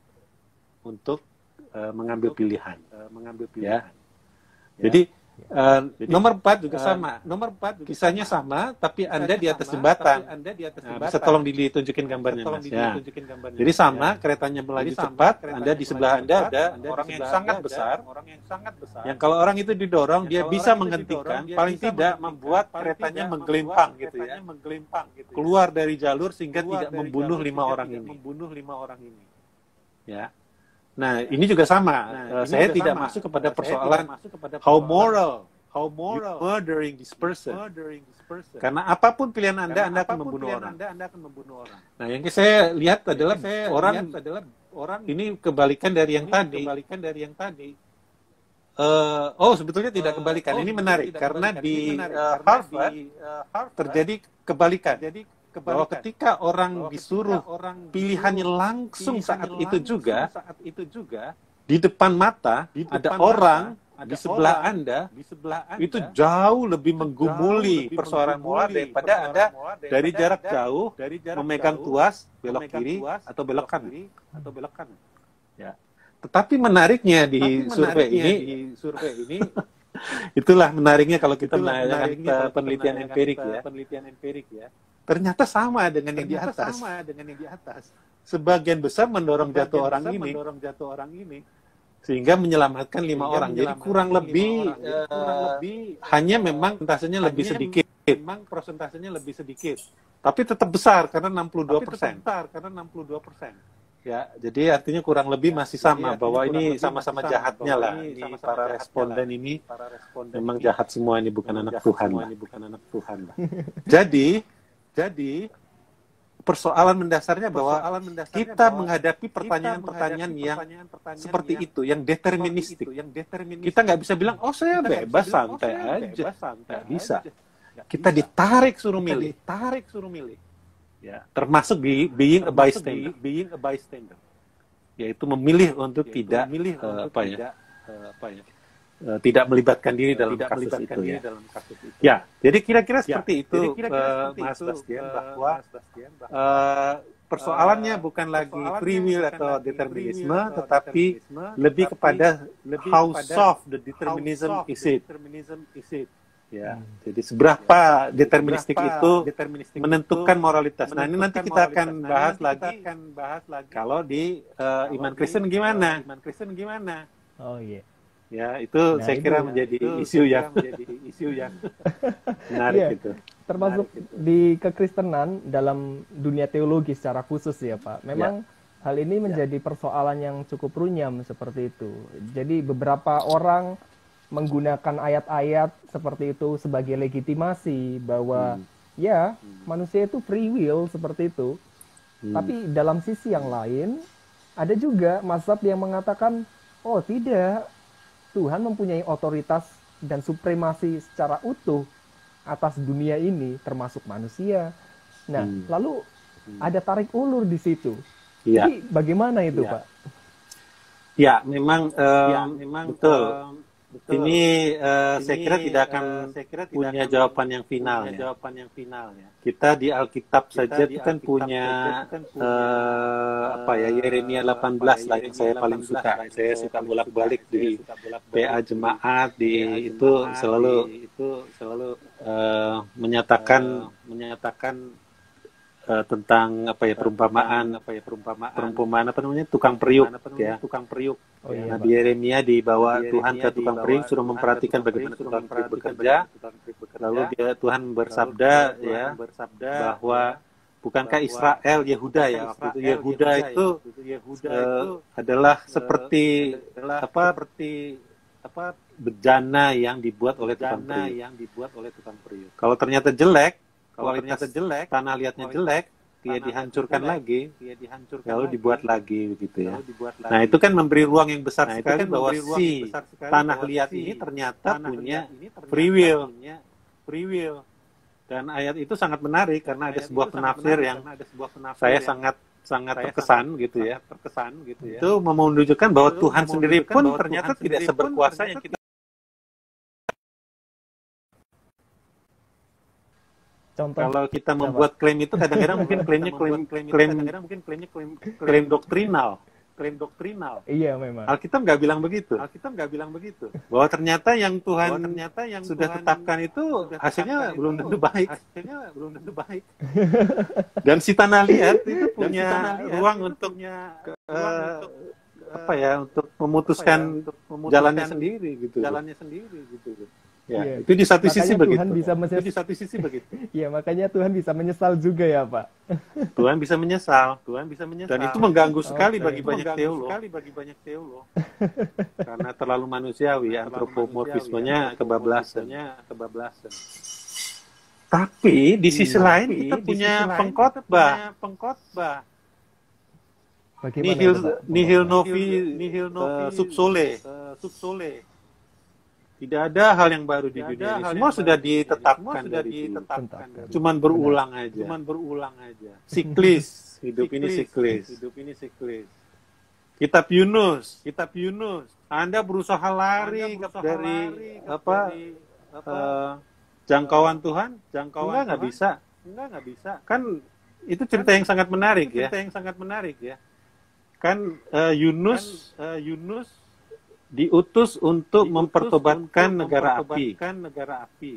untuk uh, mengambil Untuk, pilihan. uh, mengambil Ya. pilihan. Ya. Jadi uh, Jadi, nomor empat juga uh, sama. Nomor empat juga Kisahnya sama, tapi Kisahnya Anda di atas sama, jembatan. tapi Anda di atas Nah, jembatan. bisa tolong ditunjukin gambarnya, Tolong Mas. Ya. ditunjukin gambarnya. Jadi sama, Ya. keretanya melaju Jadi sama, cepat, keretanya Anda di sebelah melaju Anda cepat, ada Anda di orang yang sebelah sangat Anda ada besar, orang yang sangat besar. yang kalau orang itu didorong, Yang dia kalau bisa orang itu menghentikan, didorong, dia paling bisa tidak menghentikan, membuat paling keretanya tidak menggelimpang membuat gitu ya. keretanya menggelimpang gitu ya. Keluar dari jalur sehingga Keluar tidak dari membunuh jalur lima sehingga orang tidak ini. membunuh lima orang ini. Ya. Nah, ini juga sama. Nah, Uh, ini saya juga tidak sama. masuk kepada Saya persoalan tidak masuk kepada how persoalan moral how you moral murdering this person. murdering this person. Karena apapun pilihan Anda, Karena Anda akan apapun membunuh pilihan orang. Anda, Anda akan membunuh orang. Nah, yang saya lihat adalah Yang saya orang lihat adalah orang ini kebalikan dari yang ini tadi. kebalikan dari yang tadi. Eh, oh, sebetulnya tidak Eh, kebalikan. oh, ini sebetulnya menarik tidak karena kebalikan. di Ini menarik. eh, Karena Harvard di, eh, Harvard terjadi kebalikan. Jadi Bahwa kebalikan. ketika orang Bahwa disuruh ketika orang pilihannya disuruh langsung saat pilihannya itu langsung juga saat itu juga di depan mata di ada depan orang mata, ada di sebelah orang Anda di sebelah Anda itu jauh lebih itu menggumuli jauh lebih persoalan moral menggumuli daripada persoalan Anda moral daripada dari jarak Anda jauh dari jarak memegang jauh, tuas belok memegang kiri tuas, atau belok kanan. kiri atau belok kanan. Ya. Tetapi menariknya di Tapi survei menariknya ini di survei ini itulah menariknya kalau kita itulah menanyakan menariknya kalau kita penelitian menanyakan empirik pe- ya. penelitian empirik ya. Ternyata sama dengan yang di Ternyata atas. sama dengan yang di atas. Sebagian besar mendorong Sebagian jatuh orang besar ini mendorong jatuh orang ini sehingga menyelamatkan lima sehingga orang. Jadi menyelamatkan kurang lima lebih orang. Jadi eh, kurang lebih hanya memang persentasenya lebih hanya sedikit, memang persentasenya lebih sedikit. tapi tetap besar karena enam puluh dua Tapi tetap persen. besar karena enam puluh dua persen. Ya, jadi artinya kurang lebih masih Jadi sama artinya bahwa kurang ini lebih sama-sama masih sama jahatnya bahwa lah. ini Ini sama-sama para jahatnya responden lah. ini Para responden memang ini jahat semua, ini bukan memang anak jahat Tuhan semua, lah. ini bukan anak Tuhan lah. Jadi Jadi persoalan mendasarnya bahwa persoalan mendasarnya kita bahwa menghadapi kita pertanyaan-pertanyaan menghadapi yang pertanyaan-pertanyaan seperti yang itu, yang seperti deterministik. itu, yang deterministik. Kita nggak bisa bilang, oh saya Kita nggak bebas, bisa bilang, oh, santai saya aja. bebas, santai Nggak bisa. aja. Nggak Kita bisa. ditarik suruh Kita milih. ditarik suruh milih. Ya, termasuk di being a Termasuk bystander. di being a bystander. yaitu memilih untuk yaitu tidak memilih uh, untuk apa ya, tidak uh, apa ya uh, tidak melibatkan diri dalam tidak kasus melibatkan itu diri ya. dalam kasus itu. Ya, jadi kira-kira Ya, seperti itu, jadi kira-kira uh, seperti Mas itu, Bastian, uh, bahwa Mas Bastian, bahwa uh, persoalannya uh, bukan lagi persoalannya free will bukan atau lagi free determinisme, will atau tetapi determinisme, lebih tetapi kepada lebih how kepada soft the how determinism soft is the it. determinism is it. Ya, Hmm. jadi seberapa Jadi deterministik seberapa itu deterministik menentukan itu moralitas. Nah, ini nanti menentukan kita akan moralitas. Nah, bahas nanti kita lagi akan bahas lagi kalau di uh, kalau iman di, Kristen uh, gimana. iman Kristen gimana. Oh iya. Ya, itu Nah, saya itu kira ya, menjadi itu isu saya yang kira menjadi isu yang menarik Iya, itu. termasuk menarik itu. di kekristenan dalam dunia teologi secara khusus ya Pak. Memang hal ini menjadi persoalan yang cukup runyam seperti itu. Jadi beberapa orang menggunakan ayat-ayat seperti itu sebagai legitimasi bahwa Hmm. ya manusia itu free will seperti itu. Hmm. Tapi dalam sisi yang lain ada juga mazhab yang mengatakan oh tidak, Tuhan mempunyai otoritas dan supremasi secara utuh atas dunia ini termasuk manusia. Nah, Hmm. lalu ada tarik ulur di situ. Ya, Jadi bagaimana itu, Ya. Pak? ya, memang, um, Ya, memang betul. um, betul. Ini uh, Ini saya kira tidak akan uh, saya kira tidak punya akan jawaban yang final punya ya. jawaban yang final ya. Kita di Alkitab Kita saja di itu kan Alkitab punya, saja itu kan punya, uh, apa ya, Yeremia delapan belas lah yang saya paling suka. Saya suka bolak-balik di P A Jemaat, di itu selalu itu selalu uh, menyatakan uh, menyatakan uh, tentang apa ya, perumpamaan apa ya perumpamaan perumpamaan apa namanya, tukang periuk apa namanya, ya. tukang periuk. Oh iya, Nabi Pak. Yeremia dibawa Nabi Tuhan Yeremia ke tukang dibawa periuk, suruh Tuhan ke memperhatikan tukang bagaimana periuk, suruh tukang periuk memperhatikan bekerja. bagaimana tukang periuk bekerja. Lalu dia Tuhan bersabda Lalu Tuhan ya bersabda bahwa ya, bukankah bahwa Israel Yehuda ya waktu itu Israel, Yehuda Yehuda itu ya, itu Yehuda eh, itu adalah eh, seperti adalah apa seperti apa bejana yang dibuat oleh tukang dana periuk. yang dibuat oleh tukang periuk. Kalau ternyata jelek, Kalau kualitas ternyata jelek, tanah liatnya kualitas jelek, dia tanah dihancurkan jelek, lagi, dia dihancurkan lalu lagi, dibuat lagi begitu ya. lalu dibuat lagi. Nah, itu kan memberi ruang yang besar Nah, itu sekali kan bahwa memberi ruang si yang besar sekali tanah bahwa liat si ini ternyata tanah punya liat ini ternyata free will. punya free will. Dan ayat itu sangat menarik karena ada Ayat sebuah itu sangat penafsir menarik yang karena ada sebuah penafsir saya yang sangat sangat saya terkesan sangat- gitu ya. sangat terkesan gitu ya. Itu mau menunjukkan bahwa Itu Tuhan mau sendiri menunjukkan pun bahwa ternyata Tuhan tidak sendiri pun seberkuasa yang ternyata kita. Contoh Kalau kita membuat klaim itu kadang-kadang mungkin klaimnya klaim klaim itu klaim kadang-kadang mungkin klaimnya klaim klaim doktrinal. klaim doktrinal. iya memang. Alkitab nggak bilang begitu. Alkitab nggak bilang begitu. Bahwa ternyata yang Tuhan Bahwa ternyata yang sudah Tuhan tetapkan itu sudah hasilnya tetapkan belum itu tentu baik. Hasilnya belum tentu baik. Dan si tanah liat itu Dan punya si tanah liat ruang itu untuk punya eh, ruang untuk apa ya, untuk apa ya, memutuskan untuk memutuskan jalannya sendiri gitu. jalannya sendiri gitu. Ya, Iya. itu di satu sisi Makanya begitu. Tuhan bisa Itu menyesal. di satu sisi begitu. Iya, makanya Tuhan bisa menyesal juga ya, Pak. Tuhan bisa menyesal. Tuhan bisa menyesal. Dan itu mengganggu sekali Oke. bagi Itu banyak mengganggu teolog. sekali bagi banyak teolog. Karena terlalu manusiawi, Terlalu antropomorfismenya manusiawi, kebablasan. antropomorfismenya kebablasan. Tapi di sisi Tapi lain kita di punya sisi lain pengkhotbah. kita punya pengkhotbah. Bagaimana Nihil itu, Pak? nihil novi Nihil novi eh, sub sole. eh, sub sole. Tidak ada hal yang baru di Tidak dunia ada ini. hal Semua yang sudah baru di dunia ini. ditetapkan Semua sudah dari dulu. ditetapkan. Ditetapkan. Cuman berulang aja. Cuman berulang aja. Siklis, hidup ini siklis. Hidup ini siklis. Kitab Yunus, Kitab Yunus. Anda berusaha lari Anda berusaha dari lari apa dari, apa eh, jangkauan Tuhan? jangkauan Enggak, nggak Tuhan? bisa. Enggak, nggak bisa. Kan itu cerita yang sangat menarik Itu ya. cerita yang sangat menarik ya. Kan eh, Yunus Kan, eh, Yunus diutus untuk diutus mempertobatkan untuk negara api. mempertobatkan negara api.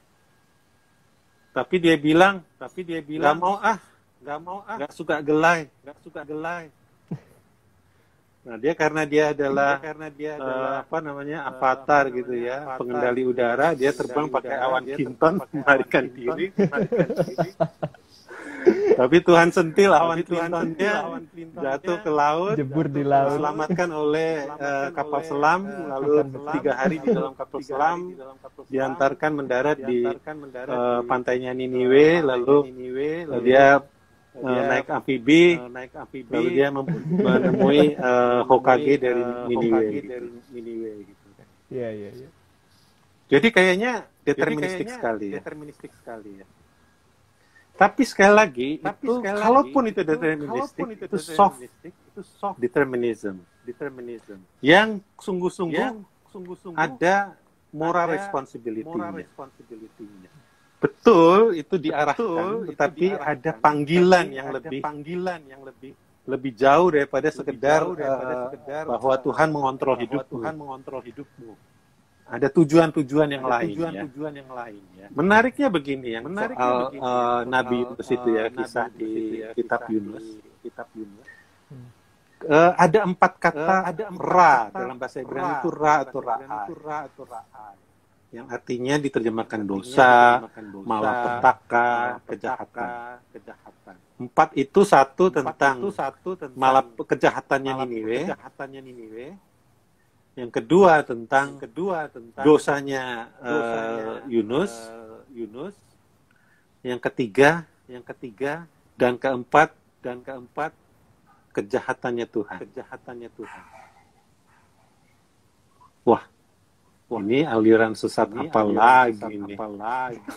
Tapi dia bilang, Tapi dia nggak bilang mau ah, nggak mau ah, nggak suka gelai. nggak suka gelai. Nah dia karena dia adalah karena dia eh, adalah apa namanya eh, avatar apa gitu namanya, ya, avatar pengendali gitu ya, udara, dia pengendali terbang pakai udara, awan dia kinton, terbang pakai melarikan awan diri. kinton, melarikan diri. Tapi Tuhan sentil awan Tapi Tuhan kintonnya, sentil awan kintonnya, jatuh ke laut, Jebur di jatuh ke laut. diselamatkan oleh eh, Diselamatkan kapal oleh, selam, eh, lalu kapal selam, tiga hari di dalam kapal tiga selam, hari di dalam kapal selam, diantarkan mendarat di diantarkan mendarat eh, di, pantainya eh, Niniwe, pantainya lalu Niniwe, eh, lalu dia eh, dia, naik amfibi, eh, naik amfibi, lalu dia mem- menemui eh, Hokage dari eh, Niniwe. Hokage gitu. dari Niniwe gitu. Iya, iya, iya. Jadi kayaknya Jadi deterministik kayaknya sekali ya. Deterministik sekali ya. Tapi sekali lagi, Tapi itu sekali lagi, kalaupun itu itu, deterministik, kalaupun itu itu soft deterministik, itu soft determinism. determinism. Yang sungguh-sungguh Yang sungguh-sungguh ada moral ada responsibility-nya. moral responsibility-nya. Betul, itu diarahkan, Betul, itu tetapi diarahkan, ada panggilan tapi yang ada lebih panggilan yang lebih lebih jauh daripada lebih sekedar, jauh daripada eh, sekedar bahwa eh, Tuhan mengontrol bahwa hidupmu. Tuhan mengontrol hidupmu. Ada tujuan-tujuan yang Ada lain. Ya. tujuan-tujuan yang lain ya. Menariknya begini, yang Menariknya soal begini, eh, soal, Nabi Yunus itu ya, eh, kisah Nabi di Yunus itu ya, kitab kisah Yunus. di kitab Yunus. Eh, ada empat kata Eh, ada empat ra kata dalam bahasa Ibrani ra, itu ra dalam atau bahasa Ibrani ra'ai. itu ra atau ra'ai. Yang artinya diterjemahkan Artinya dosa, diterjemahkan dosa, malapetaka, malapetaka, kejahatan. kejahatan. Empat itu satu Empat tentang itu satu tentang malap kejahatannya malap- Niniwe. kejahatannya Niniwe. Yang kedua tentang Yang kedua tentang dosanya, eh, dosanya Yunus. eh, Yunus. Yang ketiga Yang ketiga dan keempat dan keempat kejahatannya Tuhan. kejahatannya Tuhan. Wah, ini aliran sesat Ini apa aliran lagi sesat ini? apa lagi?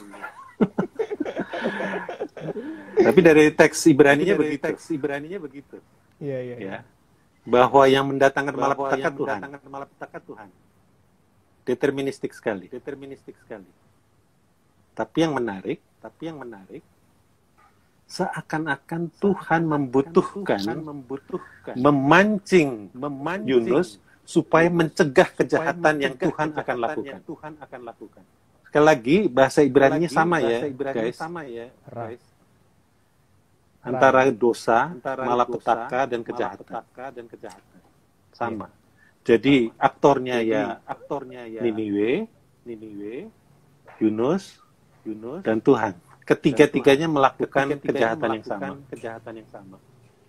Tapi dari teks Ibraninya Dari begitu. teks Ibraninya begitu. Iya, iya. Ya. Bahwa yang mendatangkan Bahwa malapetaka yang Tuhan. mendatangkan malapetaka Tuhan. Deterministik sekali. Deterministik sekali. Tapi yang menarik, Tapi yang menarik, seakan-akan Tuhan membutuhkan, Tuhan membutuhkan memancing memancing Yunus supaya mencegah supaya kejahatan yang mencegah Tuhan akan kejahatan lakukan. yang Tuhan akan lakukan. Sekali lagi, bahasa Ibraninya Lagi, sama ya, bahasa Ibraninya guys. sama ya, Ra. guys. Antara dosa, Antara malapetaka, dosa, dan kejahatan. malapetaka dan kejahatan. Sama. Jadi, aktornya Jadi, ya aktornya ya Niniwe, Niniwe, Yunus, Yunus, dan Tuhan. Ketiga-tiganya melakukan ketiga-tiganya kejahatan yang melakukan sama. Kejahatan yang sama.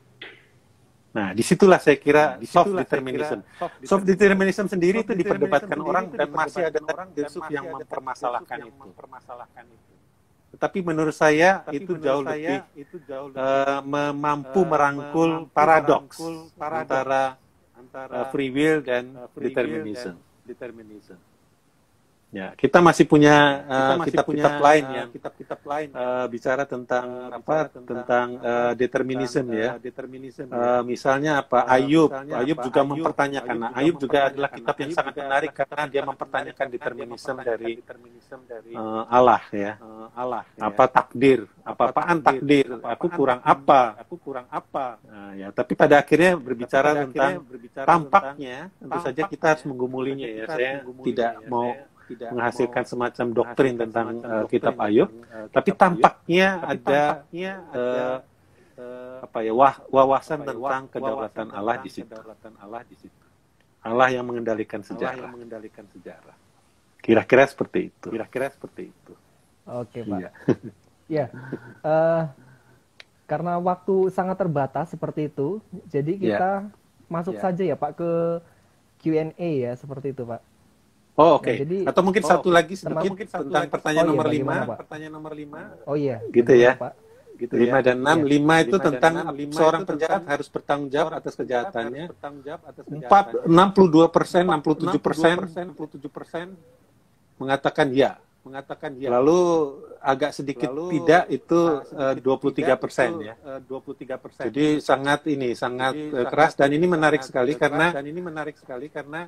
Nah, disitulah saya kira Nah, soft disitulah saya determinism. kira soft Soft determinism sendiri Soft itu diperdebatkan determinism orang sendiri dan itu masih ada diperdebatkan orang dan filsuf masih yang ada mempermasalahkan filsuf yang itu. mempermasalahkan itu. Tetapi menurut saya Tapi itu menurut jauh saya, lebih itu jauh lebih eh, me- mampu eh, merangkul mampu paradoks merangkul paradoks antara antara eh, free will dan eh, free will determinism. dan determinism. Ya, kita masih punya Kita eh, masih kitab-kitab punya, lain eh, yang kitab-kitab lain eh, bicara tentang eh, apa? bicara Tentang, eh, determinism tentang, ya. eh, determinism Eh, ya. misalnya apa? Eh, Ayub. misalnya Ayub apa? juga Ayub, mempertanyakan. Ayub Nah, juga Ayub juga adalah mempertanyakan. kitab yang Ayub sangat juga menarik adalah karena kitab dia yang mempertanyakan sangat menarik determinism karena dia dari determinism dari eh, Allah ya. eh, Allah. ya. Apa takdir? Apa-apaan takdir? Apa-apaan Aku kurang takdir? apa? Aku kurang apa? Nah, ya, tapi pada akhirnya Tapi berbicara pada tentang akhirnya berbicara tampaknya, tentu tentang saja kita tampaknya, harus menggumulinya tentu ya. saja kita Saya harus menggumulinya tidak ya. mau Saya tidak menghasilkan mau semacam doktrin menghasilkan tentang semacam eh, doktrin kitab tentang, Ayub, eh, tapi kitab Ayub. tampaknya Tapi ada tampaknya ada eh, eh, apa ya wah- wawasan apa ya, tentang wah- kedaulatan wawasan Allah tentang di situ. kedaulatan Allah di situ. Allah yang mengendalikan Allah yang sejarah. mengendalikan sejarah. Kira-kira seperti itu. Kira-kira seperti itu. Oke, Pak. Iya. Ya, eh, karena waktu sangat terbatas seperti itu, jadi kita masuk Ya. saja ya Pak ke Q and A ya, seperti itu Pak. Oh, oke. Nah, jadi- Atau mungkin Oh, satu oke. lagi Teman- sedikit mungkin satu tentang lagi. pertanyaan Oh, iya, nomor lima. bagaimana, Pak? Pertanyaan nomor lima. Oh iya. Gitu bagaimana, ya. Pak? Gitu Lima ya. dan enam. Iya. Lima itu Lima dan tentang enam. Lima seorang itu penjahat tentang harus bertanggung jawab seorang atas penjahat kejahatannya. harus bertanggung jawab atas Empat, kejahatannya. enam puluh dua persen, enam puluh tujuh persen enam puluh tujuh persen mengatakan ya. mengatakan ya. Lalu agak sedikit Lalu, tidak itu ah, sedikit dua puluh tiga persen tidak, ya. itu, eh, dua puluh tiga persen. Jadi sangat ini sangat Jadi eh, sangat- keras dan ini menarik sangat sekali keras karena dan ini menarik sekali karena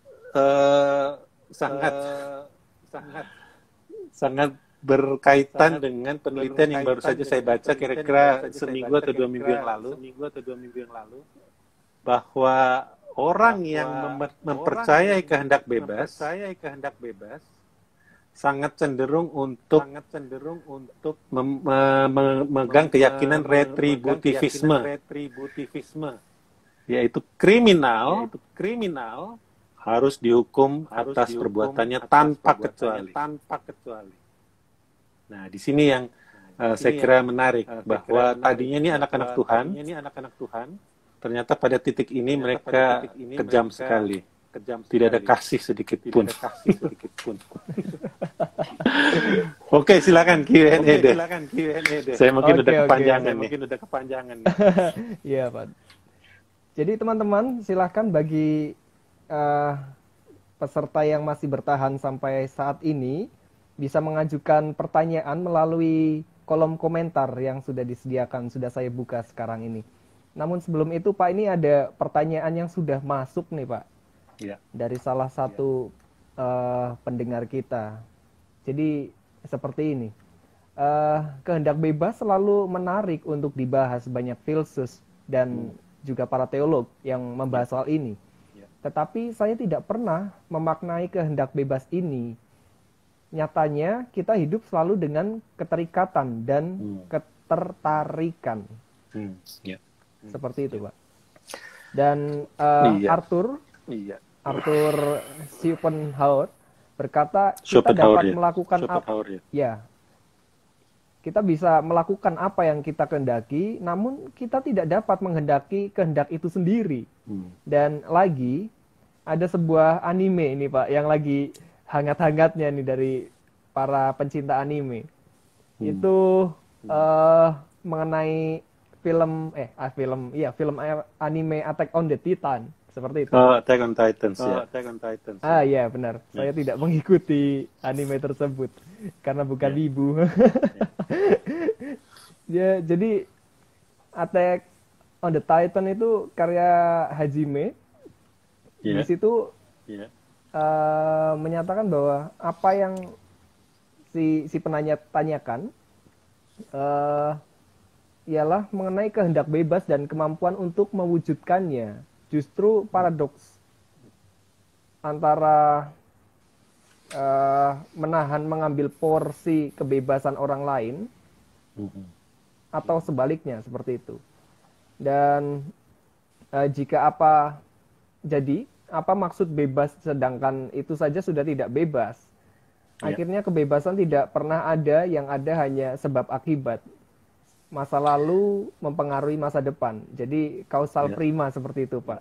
eh, sangat eh, sangat sangat berkaitan sangat dengan penelitian yang baru saja saya baca kira-kira seminggu atau dua minggu yang lalu seminggu atau dua minggu yang lalu bahwa orang bahwa yang mem- orang mempercayai yang kehendak bebas mempercayai kehendak bebas sangat cenderung untuk sangat cenderung untuk mem- me- me- memegang mem- keyakinan mem- retributivisme, keyakinan retributivisme, yaitu kriminal yaitu kriminal harus dihukum harus atas dihukum perbuatannya atas tanpa perbuatannya kecuali. tanpa kecuali. Nah, di sini yang Nah, eh, di saya sini kira yang, menarik eh, saya bahwa kira menarik, tadinya ini bahwa anak-anak Tuhan, tadinya ini anak-anak Tuhan, ternyata pada titik ini ternyata mereka pada titik ini kejam mereka sekali. kejam Tidak ada sekali. kasih sedikit Tidak pun. ada kasih sedikit pun. Oke, silakan Q and A Oke, deh. silakan Q and A deh. Saya mungkin Oke, udah oke. kepanjangan Saya nih. mungkin udah kepanjangan nih. Iya Pak. Jadi teman-teman silahkan bagi eh, peserta yang masih bertahan sampai saat ini bisa mengajukan pertanyaan melalui kolom komentar yang sudah disediakan, sudah saya buka sekarang ini. Namun sebelum itu Pak, ini ada pertanyaan yang sudah masuk nih Pak. Ya. Dari salah satu ya. uh, pendengar kita. Jadi seperti ini. Uh, kehendak bebas selalu menarik untuk dibahas banyak filsuf dan hmm. juga para teolog yang membahas soal ini. Ya. Tetapi saya tidak pernah memaknai kehendak bebas ini. Nyatanya kita hidup selalu dengan keterikatan dan hmm. ketertarikan. Hmm. Ya. Seperti itu, Pak. Dan uh, iya. Arthur, iya. Arthur Schopenhauer berkata kita dapat ya. melakukan apa? Ya. ya, kita bisa melakukan apa yang kita kehendaki, namun kita tidak dapat menghendaki kehendak itu sendiri. Hmm. Dan lagi ada sebuah anime ini, Pak, yang lagi hangat-hangatnya nih dari para pencinta anime. Hmm. Itu uh, mengenai film eh ah, film iya film anime Attack on the Titan seperti itu. Oh, Attack on Titans oh, ya. Attack on Titans. Ah iya benar. Ya. Saya tidak mengikuti anime tersebut karena bukan ya. Ibu. ya, jadi Attack on the Titan itu karya Hajime. Ya. Di situ ya. uh, menyatakan bahwa apa yang si si penanya tanyakan uh, ialah mengenai kehendak bebas dan kemampuan untuk mewujudkannya. Justru paradoks antara uh, menahan mengambil porsi kebebasan orang lain atau sebaliknya seperti itu. Dan uh, jika apa jadi apa maksud bebas sedangkan itu saja sudah tidak bebas. Akhirnya kebebasan tidak pernah ada, yang ada hanya sebab akibat. Masa lalu mempengaruhi masa depan. Jadi kausal ya. prima seperti itu, Pak.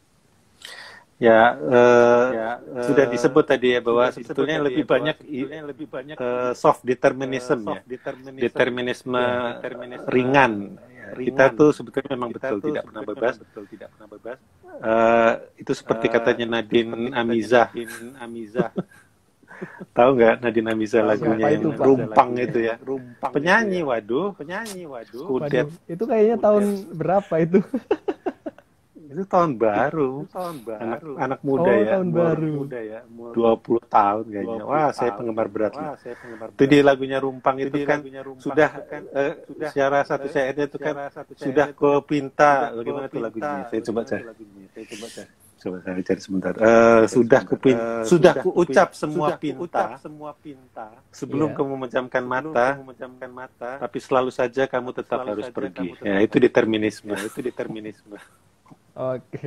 Ya, uh, ya uh, sudah disebut tadi ya bahwa sebetulnya lebih, ya, banyak, sebetulnya lebih banyak uh, soft determinism uh, soft ya, determinism, determinisme, ya, determinisme ringan. Ya, ringan. Kita tuh sebetulnya memang Kita betul tidak pernah bebas. Betul tidak pernah bebas. Uh, itu seperti uh, katanya Nadine Amizah. Amizah. Tahu nggak Nadine Amizah lagunya yang itu, Rumpang lagunya. Itu ya? Rumpang penyanyi, itu ya. waduh, penyanyi, waduh. waduh. Itu kayaknya Kudet. tahun berapa itu? Itu tahun baru. Itu tahun baru. Anak, anak muda oh, ya. tahun baru. Muda ya. dua puluh tahun kayaknya. Wah, tahun. saya penggemar berat. Wah, saya penggemar berat. Itu di lagunya Rumpang itu, itu kan Rumpang sudah itu kan, uh, sudah secara satu uh, syairnya itu kan sudah ke pinta. Bagaimana tuh lagunya? Saya coba cari. Saya coba cari. Coba saya cari sebentar. Uh, sudah kupin, uh, sudah kuucap semua pinta, semua pinta. Sebelum yeah. kamu memejamkan mata, memejamkan mata. Tapi selalu saja kamu tetap selalu harus pergi. Tetap ya, itu determinisme. Ya, itu determinisme. Oke. Okay.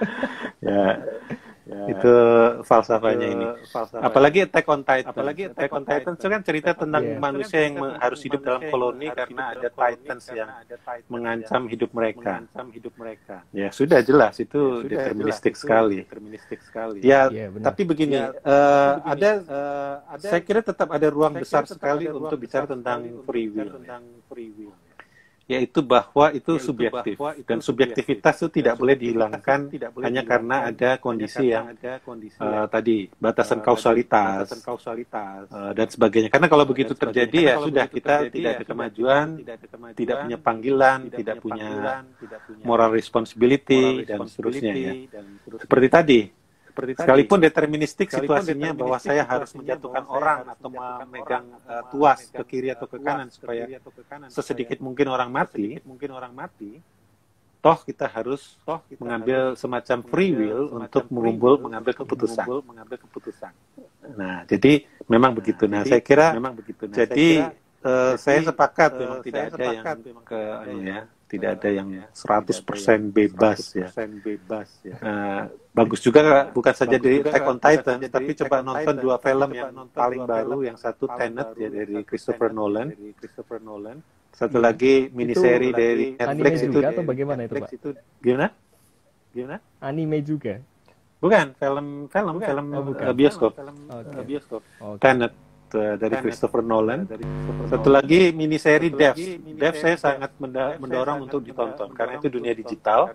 ya. Ya, itu falsafahnya ini. Falsafahnya. Apalagi Attack on Titan. Apalagi Attack on Titan itu kan cerita tentang yeah. manusia yang men- harus hidup dalam koloni karena ada Titans yang mengancam hidup mereka. Mengancam hidup mereka. Ya sudah jelas itu ya, deterministik sekali. Deterministik sekali. Ya, yeah, tapi begini, ya, uh, begini ada, uh, ada, saya kira tetap ada ruang besar sekali untuk bicara tentang free will. Tentang free will. Yaitu bahwa itu yaitu subjektif bahwa itu dan subjektivitas itu tidak boleh dihilangkan tidak boleh hanya karena ada kondisi yang ada kondisi uh, tadi batasan uh, kausalitas, batasan kausalitas uh, dan sebagainya. Karena kalau begitu terjadi ya sudah kita tidak ada kemajuan, tidak punya panggilan, tidak punya moral responsibility dan seterusnya ya. Seperti tadi. Sekalipun deterministik Sekalipun situasinya deterministik bahwa saya harus menjatuhkan orang atau memegang uh, tuas ke kiri atau ke kanan supaya sesedikit mungkin orang mati, mungkin orang mati, toh kita harus toh kita mengambil harus semacam free will semacam untuk mengumpul mengambil keputusan. mengambil keputusan. Nah, jadi memang nah, begitu. Nah, saya kira memang begitu. Nah, jadi uh, saya sepakat uh, memang tidak ada yang ke anu ya. Tidak ada yang seratus persen bebas ya. bebas ya. Uh, bagus juga bukan saja dari Attack on Titan, tapi coba nonton dua film yang paling baru, yang satu Tenet ya dari Christopher Nolan. Christopher Nolan. Satu lagi miniseri dari Netflix itu atau bagaimana itu, Pak? Gimana? Gimana? Anime juga. Bukan, film film bukan. film oh, bukan. bioskop. Film, okay. bioskop. Okay. Tenet uh, dari Christopher Nolan. Dari Christopher Satu Nolan. lagi miniseri Devs. Devs saya sangat menda- mendorong untuk ditonton karena itu dunia digital.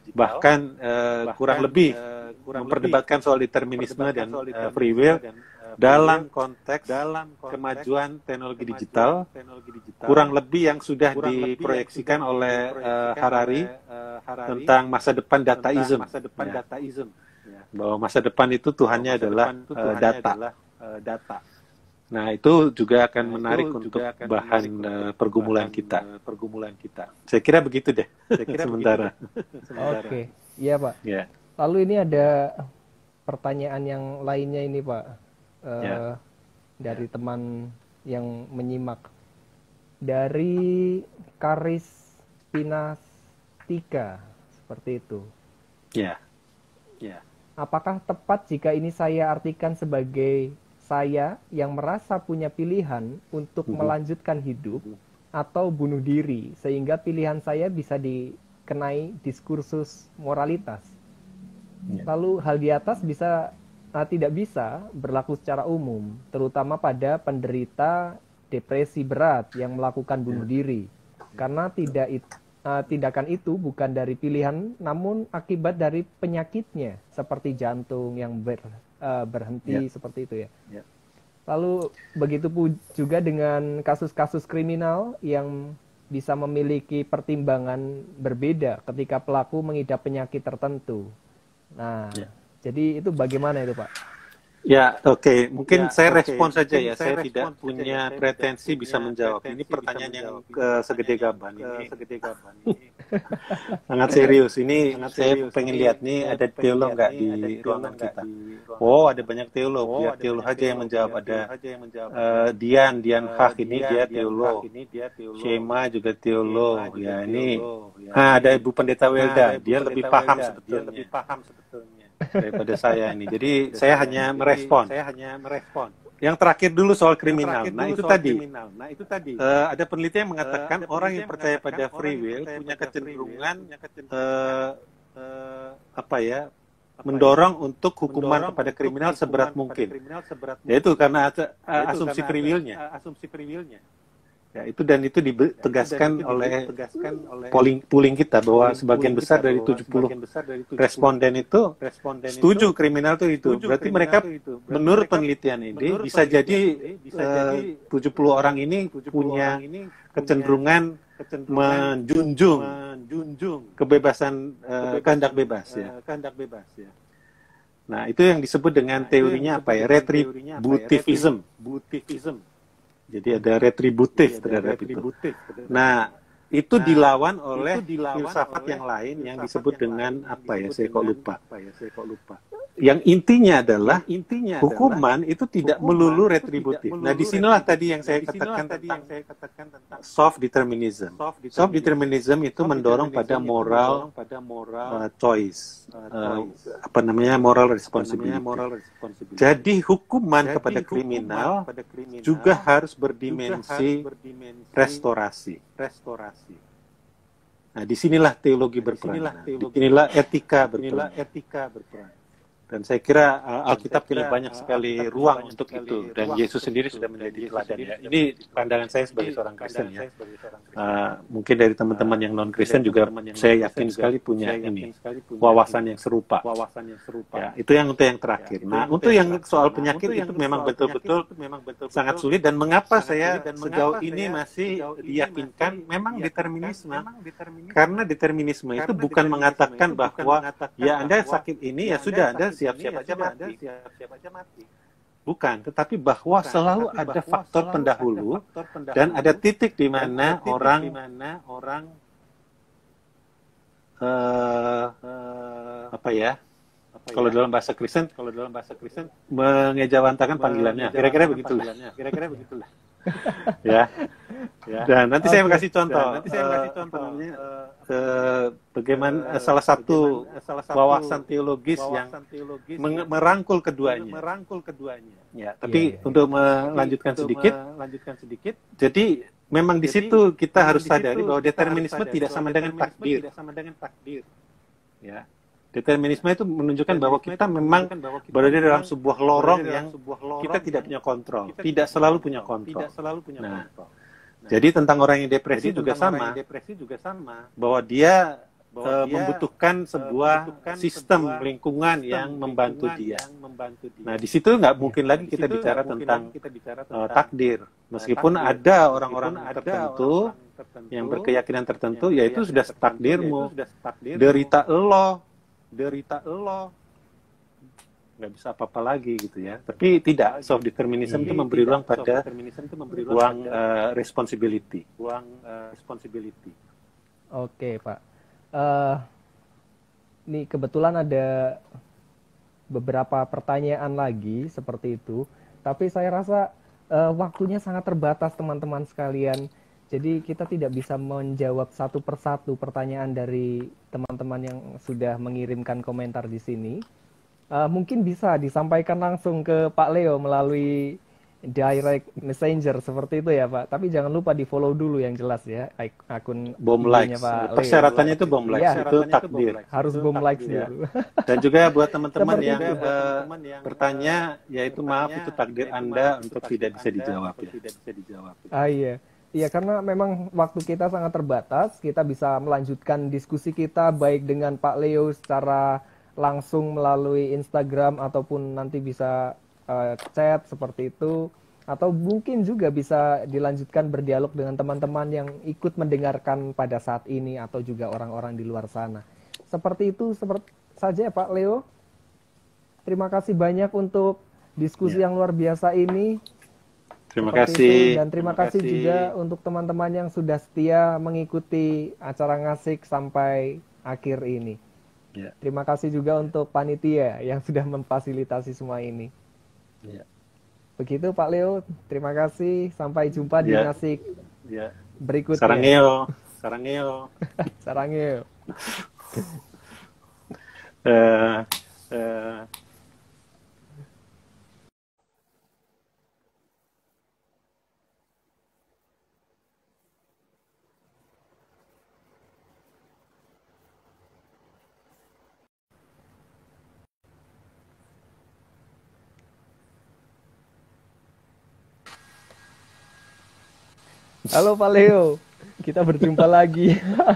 Bahkan uh, kurang lebih uh, kurang memperdebatkan soal determinisme dan uh, free will. dalam konteks dalam kemajuan teknologi digital, kurang lebih yang sudah diproyeksikan oleh uh, Harari tentang masa depan dataism, ya. Bahwa masa depan itu Tuhannya adalah uh, data. data. Nah, itu juga akan nah, menarik untuk akan bahan menarik uh, pergumulan bahan, kita. Uh, pergumulan kita. Saya kira begitu deh. Saya kira sementara. Oke, okay. Iya Pak. Yeah. Lalu ini ada pertanyaan yang lainnya ini Pak, uh, yeah. dari yeah. teman yang menyimak. Dari Karis Pinastika, seperti itu. Ya. Yeah. Ya. Yeah. Apakah tepat jika ini saya artikan sebagai saya yang merasa punya pilihan untuk mm-hmm. melanjutkan hidup atau bunuh diri, sehingga pilihan saya bisa dikenai diskursus moralitas? Yeah. Lalu hal di atas bisa uh, tidak bisa berlaku secara umum, terutama pada penderita depresi berat yang melakukan bunuh yeah. diri, karena tidak it, uh, tindakan itu bukan dari pilihan, namun akibat dari penyakitnya, seperti jantung yang ber Uh, berhenti yeah. seperti itu ya. Yeah. Lalu begitu juga dengan kasus-kasus kriminal yang bisa memiliki pertimbangan berbeda ketika pelaku mengidap penyakit tertentu. Nah, yeah. jadi itu bagaimana itu Pak? Ya, oke. Okay. Mungkin ya, saya okay. respon saja ya. Saya, saya tidak punya saya pretensi tidak bisa menjawab. Ini pertanyaan yang ke segede gaban ini. Segede gaban ini. Sangat serius. Ini Sangat saya serius. pengen lihat nih ada teolog nggak di ruangan kita. Oh, ada banyak teolog. Oh, ya, teolog aja yang menjawab. Ada uh, Dian, Dian Hak ini dia teolog. Shema juga teolog. Ya ini. Ah, ada Ibu Pendeta Welda. Dia lebih paham sebetulnya. Lebih paham sebetulnya daripada saya ini. Jadi saya hanya merespon. Saya hanya merespon. Yang terakhir dulu soal kriminal. Nah, itu tadi. Nah, itu tadi. Uh, ada penelitian yang mengatakan uh, orang yang percaya pada free will punya kecenderungan uh, uh, apa ya? mendorong untuk hukuman kepada kriminal seberat mungkin. Yaitu karena uh, asumsi free will-nya. Asumsi free will-nya. Ya, itu dan itu ditegaskan ya, oleh polling, polling kita bahwa sebagian besar dari tujuh puluh responden itu setuju kriminal itu itu. Berarti mereka menurut penelitian ini bisa jadi uh, tujuh puluh orang ini punya kecenderungan menjunjung kebebasan uh, kehendak bebas ya. Nah, itu yang disebut dengan teorinya apa ya? Retributivism. Jadi ada retributif terhadap itu. Nah, itu dilawan oleh filsafat yang lain yang disebut dengan apa ya? Saya kok lupa. Yang intinya adalah hukuman itu tidak melulu retributif. Nah, disinilah tadi yang saya katakan tentang soft determinism. Soft determinism itu mendorong pada moral uh, choice, uh, apa namanya moral responsibility. Jadi hukuman kepada kriminal juga harus berdimensi restorasi. Nah, disinilah teologi berperan. Disinilah etika berperan. Dan saya kira uh, Alkitab punya banyak sekali ruang untuk itu. Dan Yesus sendiri sudah menjadi teladan ya. Ini pandangan saya sebagai seorang Kristen ya. Uh, mungkin dari teman-teman yang non-Kristen juga saya yakin sekali punya ini wawasan yang serupa. Ya, itu yang untuk yang terakhir. Nah, untuk yang soal penyakit itu memang betul-betul sangat sulit. Dan mengapa saya sejauh ini masih diyakinkan memang determinisme. Karena determinisme itu bukan mengatakan bahwa ya Anda sakit ini ya sudah Anda siap-siap aja mati. Siap-siap aja mati. Bukan, tetapi bahwa Bukan, selalu tetapi ada faktor selalu pendahulu, ada faktor pendahulu dan ada titik di mana titik orang di mana orang uh, uh, apa ya? Apa kalau ya? dalam bahasa Kristen, kalau dalam bahasa Kristen mengejawantakan panggilannya. Kira-kira begitulah. Kira-kira begitulah. ya. ya. Dan nanti okay. saya kasih contoh. Dan nanti saya kasih contoh. Uh, uh, uh, bagaimana uh, salah satu bagaimana, wawasan teologis wawasan yang teologis meng- merangkul keduanya. Merangkul keduanya. Ya, tapi yeah, yeah. untuk melanjutkan untuk sedikit, melanjutkan sedikit. Jadi memang di situ kita harus sadari bahwa determinisme tidak sama dengan takdir. Tidak sama dengan takdir. Ya. Determinisme itu menunjukkan bahwa kita memang berada dalam sebuah lorong yang kita tidak punya kontrol, tidak selalu punya kontrol. Nah, jadi tentang orang yang depresi juga sama, bahwa dia uh, membutuhkan sebuah sistem lingkungan yang membantu dia. Nah, di situ nggak mungkin lagi kita bicara tentang uh, takdir. Meskipun ada orang-orang tertentu yang berkeyakinan tertentu, yaitu sudah takdirmu, derita elo, derita elo, nggak bisa apa-apa lagi gitu ya. Tapi tidak, self determinism itu memberi ruang pada ruang uh, responsibility. Ruang uh, responsibility. Oke, Pak. Uh, ini kebetulan ada beberapa pertanyaan lagi seperti itu, tapi saya rasa uh, waktunya sangat terbatas teman-teman sekalian. Jadi kita tidak bisa menjawab satu persatu pertanyaan dari teman-teman yang sudah mengirimkan komentar di sini. Uh, mungkin bisa disampaikan langsung ke Pak Leo melalui direct messenger seperti itu ya Pak. Tapi jangan lupa di follow dulu yang jelas ya akun bom likes. Pak Leo. Persyaratannya itu bom likes, ya, itu takdir. Harus bom likes ya. dulu. Dan juga buat teman-teman yang uh, bertanya, yaitu maaf itu takdir Anda untuk tidak bisa dijawab ya. Ah iya. Iya, karena memang waktu kita sangat terbatas, kita bisa melanjutkan diskusi kita baik dengan Pak Leo secara langsung melalui Instagram ataupun nanti bisa uh, chat seperti itu, atau mungkin juga bisa dilanjutkan berdialog dengan teman-teman yang ikut mendengarkan pada saat ini atau juga orang-orang di luar sana. Seperti itu seperti saja Pak Leo. Terima kasih banyak untuk diskusi ya. yang luar biasa ini. Terima Seperti kasih. Itu. Dan terima, terima kasih, kasih juga untuk teman-teman yang sudah setia mengikuti acara ngasik sampai akhir ini. Ya. Terima kasih juga untuk panitia yang sudah memfasilitasi semua ini. Ya. Begitu Pak Leo, terima kasih. Sampai jumpa di ya. ngasik ya. berikutnya. Sarangeo, sarangeo, sarangeo. uh, uh. Halo Pak Leo, kita berjumpa lagi.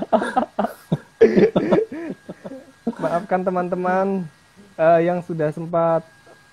Maafkan teman-teman uh, yang sudah sempat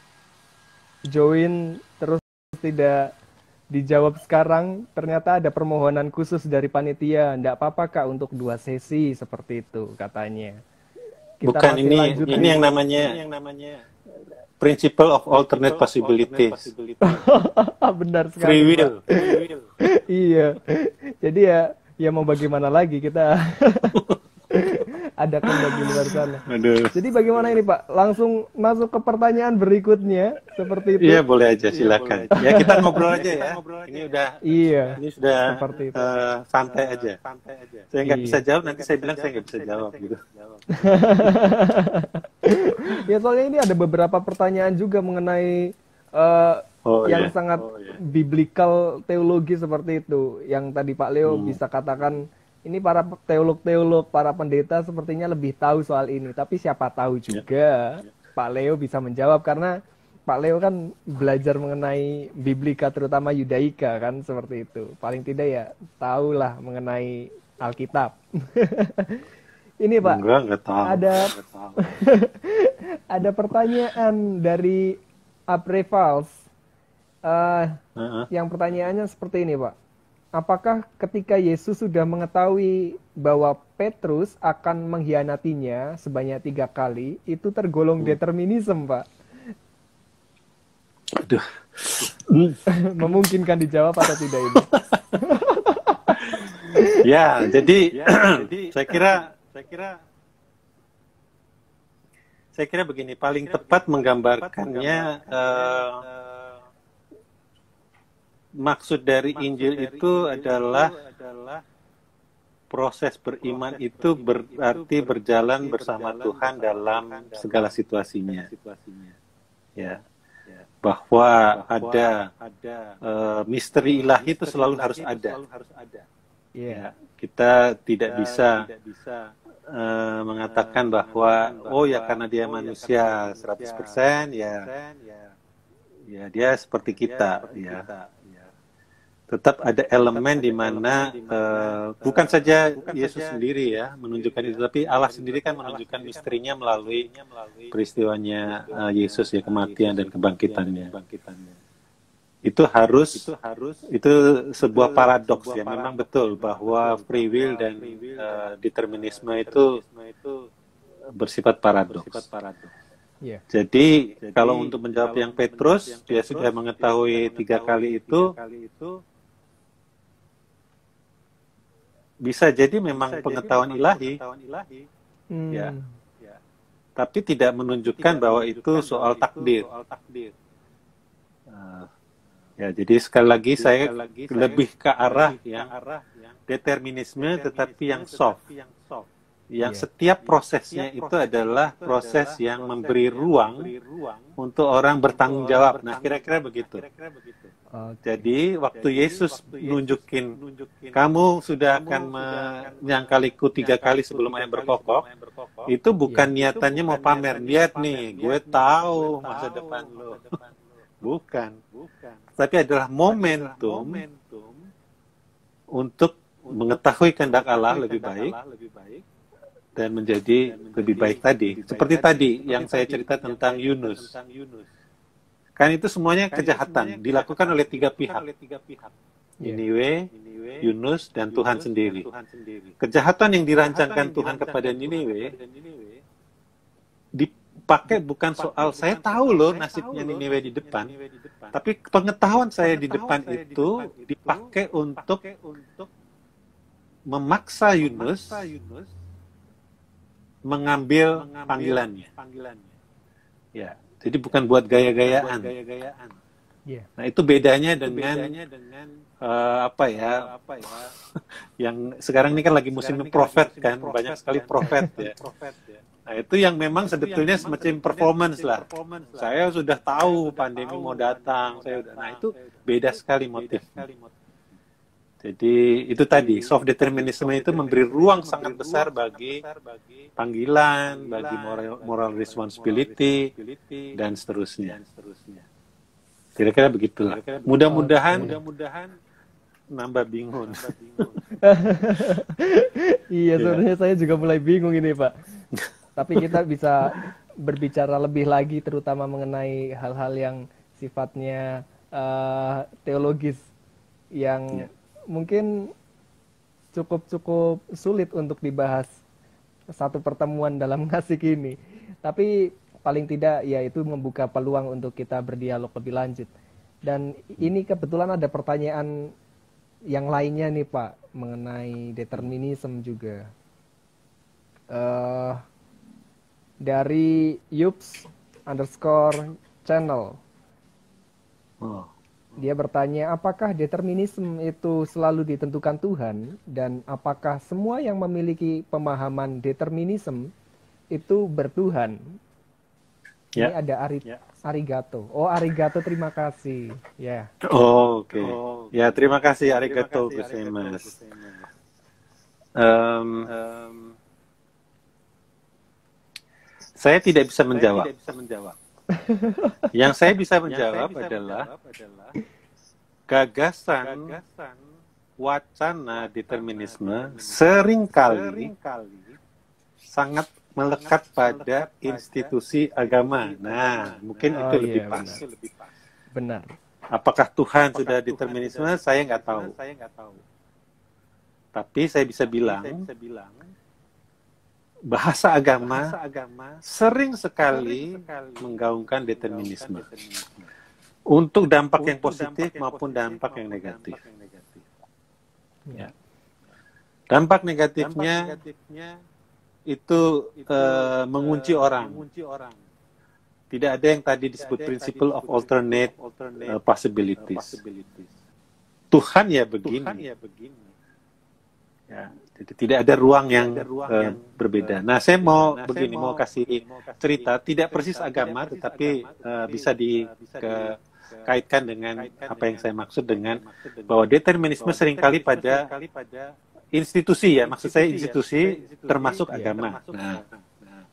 join terus tidak dijawab sekarang. Ternyata ada permohonan khusus dari panitia. Nggak apa-apa Kak untuk dua sesi seperti itu katanya. Kita Bukan ini, ini yang namanya, ini yang namanya Principle of Alternate Possibilities. Benar sekali. Free will. Free will. Iya. Jadi ya, ya mau bagaimana lagi kita ada kendala di luar sana. Aduh. Jadi bagaimana ini Pak? Langsung masuk ke pertanyaan berikutnya seperti itu. Iya boleh aja, silakan. Iya, ya kita ngobrol aja ya. Ini udah. Iya. Ini sudah seperti itu. Uh, santai aja. Santai aja. Saya nggak iya. bisa jawab, nanti saya bilang saya nggak bisa jawab gitu. Ya soalnya ini ada beberapa pertanyaan juga mengenai uh, oh, yang iya. sangat oh, iya. biblikal teologi seperti itu. Yang tadi Pak Leo hmm. bisa katakan ini para teolog-teolog, para pendeta sepertinya lebih tahu soal ini. Tapi siapa tahu juga yeah. Pak Leo bisa menjawab karena Pak Leo kan belajar mengenai biblika terutama Yudaika kan seperti itu. Paling tidak ya tahulah mengenai Alkitab. Ini Pak, enggak, enggak tahu. ada enggak tahu. ada pertanyaan dari Aprevals. Uh, uh-huh. Yang pertanyaannya seperti ini Pak. Apakah ketika Yesus sudah mengetahui bahwa Petrus akan mengkhianatinya sebanyak tiga kali, itu tergolong hmm. determinisme Pak? Aduh. Memungkinkan dijawab atau tidak ini? Ya, jadi, ya, jadi saya kira Saya kira saya kira begini, paling saya tepat menggambarkannya uh, uh, maksud dari maksud Injil dari itu Injil adalah, adalah proses beriman proses itu berarti itu berjalan bersama Tuhan dalam segala situasinya. situasinya. Ya. Bahwa, Bahwa ada, ada uh, misteri ilahi itu selalu harus ada. Selalu harus ada. Ya, kita tidak kita bisa, tidak bisa Uh, mengatakan bahwa, bahwa oh ya karena dia oh, manusia ya, seratus persen ya, ya ya dia seperti kita, dia seperti ya. kita ya. tetap ada elemen di mana uh, bukan saja Yesus sendiri ya menunjukkan itu, tapi Allah sendiri kan menunjukkan misterinya melalui peristiwanya uh, Yesus ya, kematian dan kebangkitannya. Itu harus itu sebuah paradoks ya, memang betul bahwa free will dan uh, determinisme itu bersifat paradoks. Yeah. Jadi kalau untuk menjawab yang Petrus, dia sudah mengetahui tiga kali itu. Bisa jadi memang bisa pengetahuan jadi ilahi, pengetahuan ilahi. Hmm. Ya. Ya. Tapi tidak menunjukkan tidak bahwa itu soal takdir. Soal takdir. Uh, ya, jadi sekali lagi jadi saya sekali lagi lebih saya ke arah yang, arah yang determinisme, tetapi yang soft. Yang, soft. yang yeah. setiap prosesnya setiap itu proses adalah itu proses adalah yang proses memberi yang ruang, memberi ruang untuk orang bertanggung jawab. Nah, kira-kira begitu. Kira-kira begitu. Okay. Jadi waktu Jadi, Yesus waktu nunjukin, nunjukin kamu sudah akan menyangkaliku tiga kali sebelum ayam berkokok, berkokok, itu bukan ya, niatannya itu bukan mau pamer. Lihat nih, gue tahu masa depan lo. Bukan. bukan. Tapi adalah momentum, momentum untuk mengetahui kehendak Allah lebih baik, lebih baik dan menjadi dan lebih baik tadi. Lebih Seperti baik tadi tadi yang saya cerita tentang Yunus. Kan itu semuanya kan kejahatan, itu semuanya dilakukan kejahatan, oleh tiga pihak. Oleh tiga pihak. Niniwe, yeah. Yunus, dan Yunus, Tuhan sendiri. Dan Tuhan sendiri. Kejahatan yang dirancangkan yang Tuhan kepada Niniwe dipakai bukan soal saya tahu loh nasibnya Niniwe di depan, tapi pengetahuan saya di depan itu dipakai untuk memaksa Yunus mengambil panggilannya. Ya. Jadi bukan buat gaya-gayaan. Gaya-gayaan. Yeah. Nah itu bedanya itu dengan, bedanya dengan uh, apa ya? Apa ya? Yang sekarang ini kan lagi musim profet kan, profet, banyak sekali profet ya. Nah itu yang memang itu sebetulnya yang semacam performance lah. Performance lah. Saya sudah tahu saya pandemi tahu, mau datang. Saya udah. Nah itu beda sekali motifnya. Jadi itu tadi soft determinisme itu memberi ruang sangat besar bagi panggilan, bagi moral, moral responsibility dan seterusnya. Kira-kira begitulah. Mudah-mudahan, mudah-mudahan nambah bingung. Iya, sebenarnya saya juga mulai bingung ini, Pak. Tapi kita bisa berbicara lebih lagi, terutama mengenai hal-hal yang sifatnya uh, teologis yang ya. Mungkin cukup-cukup sulit untuk dibahas satu pertemuan dalam ngasih ini. Tapi paling tidak ya itu membuka peluang untuk kita berdialog lebih lanjut. Dan ini kebetulan ada pertanyaan yang lainnya nih Pak, mengenai determinisme juga. Uh, dari Yups underscore channel. Oh. Dia bertanya, apakah determinisme itu selalu ditentukan Tuhan? Dan apakah semua yang memiliki pemahaman determinisme itu bertuhan? Ya. Ini ada Ari, ya. Arigato. Oh, Arigato, terima kasih. Ya. Oh, oke. Okay. Oh, okay. Ya, terima kasih Arigato, Mas. Um, um, saya tidak bisa menjawab. Saya tidak bisa menjawab. Yang saya bisa menjawab, saya bisa adalah, menjawab adalah gagasan, gagasan wacana determinisme seringkali, seringkali sangat melekat pada institusi agama. Nah, mungkin oh, itu lebih iya, pas. Benar. benar. Apakah Tuhan Apakah sudah Tuhan determinisme? Sudah saya nggak tahu. Saya nggak tahu. Tapi saya bisa bilang, saya bisa bilang bahasa agama, bahasa agama sering sekali, sekali menggaungkan determinisme. determinisme untuk dampak untuk yang positif dampak maupun yang dampak yang negatif. Dampak, yang negatif. Ya. dampak negatifnya, dampak negatifnya itu, itu uh, mengunci, uh, orang. mengunci orang. Tidak ada yang tadi disebut principle of alternate, alternate uh, possibilities. possibilities. Tuhan ya begini. Tuhan ya begini. Ya. Jadi tidak ada ruang yang, ada ruang uh, yang berbeda. Nah, saya mau nah, begini, saya mau, mau kasih cerita, tidak persis agama, persis tetapi agama, uh, bisa dikaitkan dengan kaitkan apa yang saya maksud dengan bahwa determinisme seringkali pada institusi ya, maksud saya institusi termasuk agama. Nah,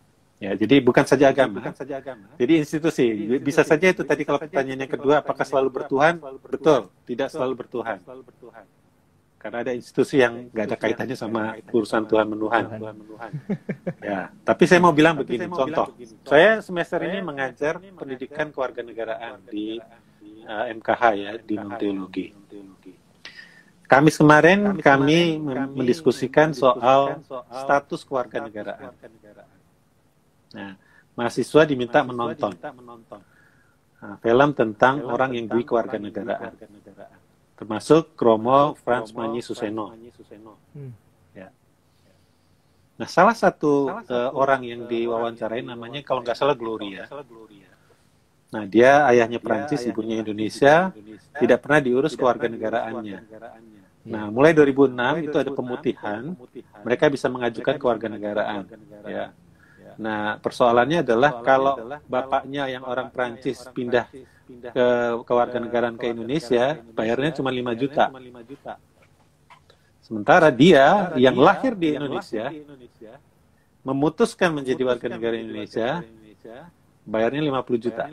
Ya, jadi bukan saja agama, bukan saja agama. Jadi institusi. Bisa saja itu tadi kalau pertanyaan yang kedua, apakah selalu bertuhan? Betul, tidak selalu bertuhan. Karena ada institusi yang nggak ada kaitannya sama urusan Tuhan menuhan. Ya, tapi saya mau bilang begini, contoh. Saya semester ini mengajar pendidikan kewarganegaraan di uh, M K H ya, di non teologi. Kamis kemarin kami mendiskusikan soal status kewarganegaraan. Nah, mahasiswa diminta menonton nah, film tentang orang yang dui kewarganegaraan, termasuk Romo Frans Manyi Suseno. Hmm. Ya. Nah, salah satu uh, orang yang diwawancarai namanya kalau nggak salah Gloria. Nah, dia ayahnya Prancis, ibunya Indonesia, tidak pernah diurus kewarganegaraannya. Nah, mulai dua ribu enam itu ada pemutihan, mereka bisa mengajukan kewarganegaraan. Ya. Nah, persoalannya adalah kalau bapaknya yang orang Prancis pindah ke kewarganegaraan ke Indonesia, bayarnya cuma lima juta. Sementara dia yang lahir di Indonesia, memutuskan menjadi warga negara Indonesia, bayarnya lima puluh juta.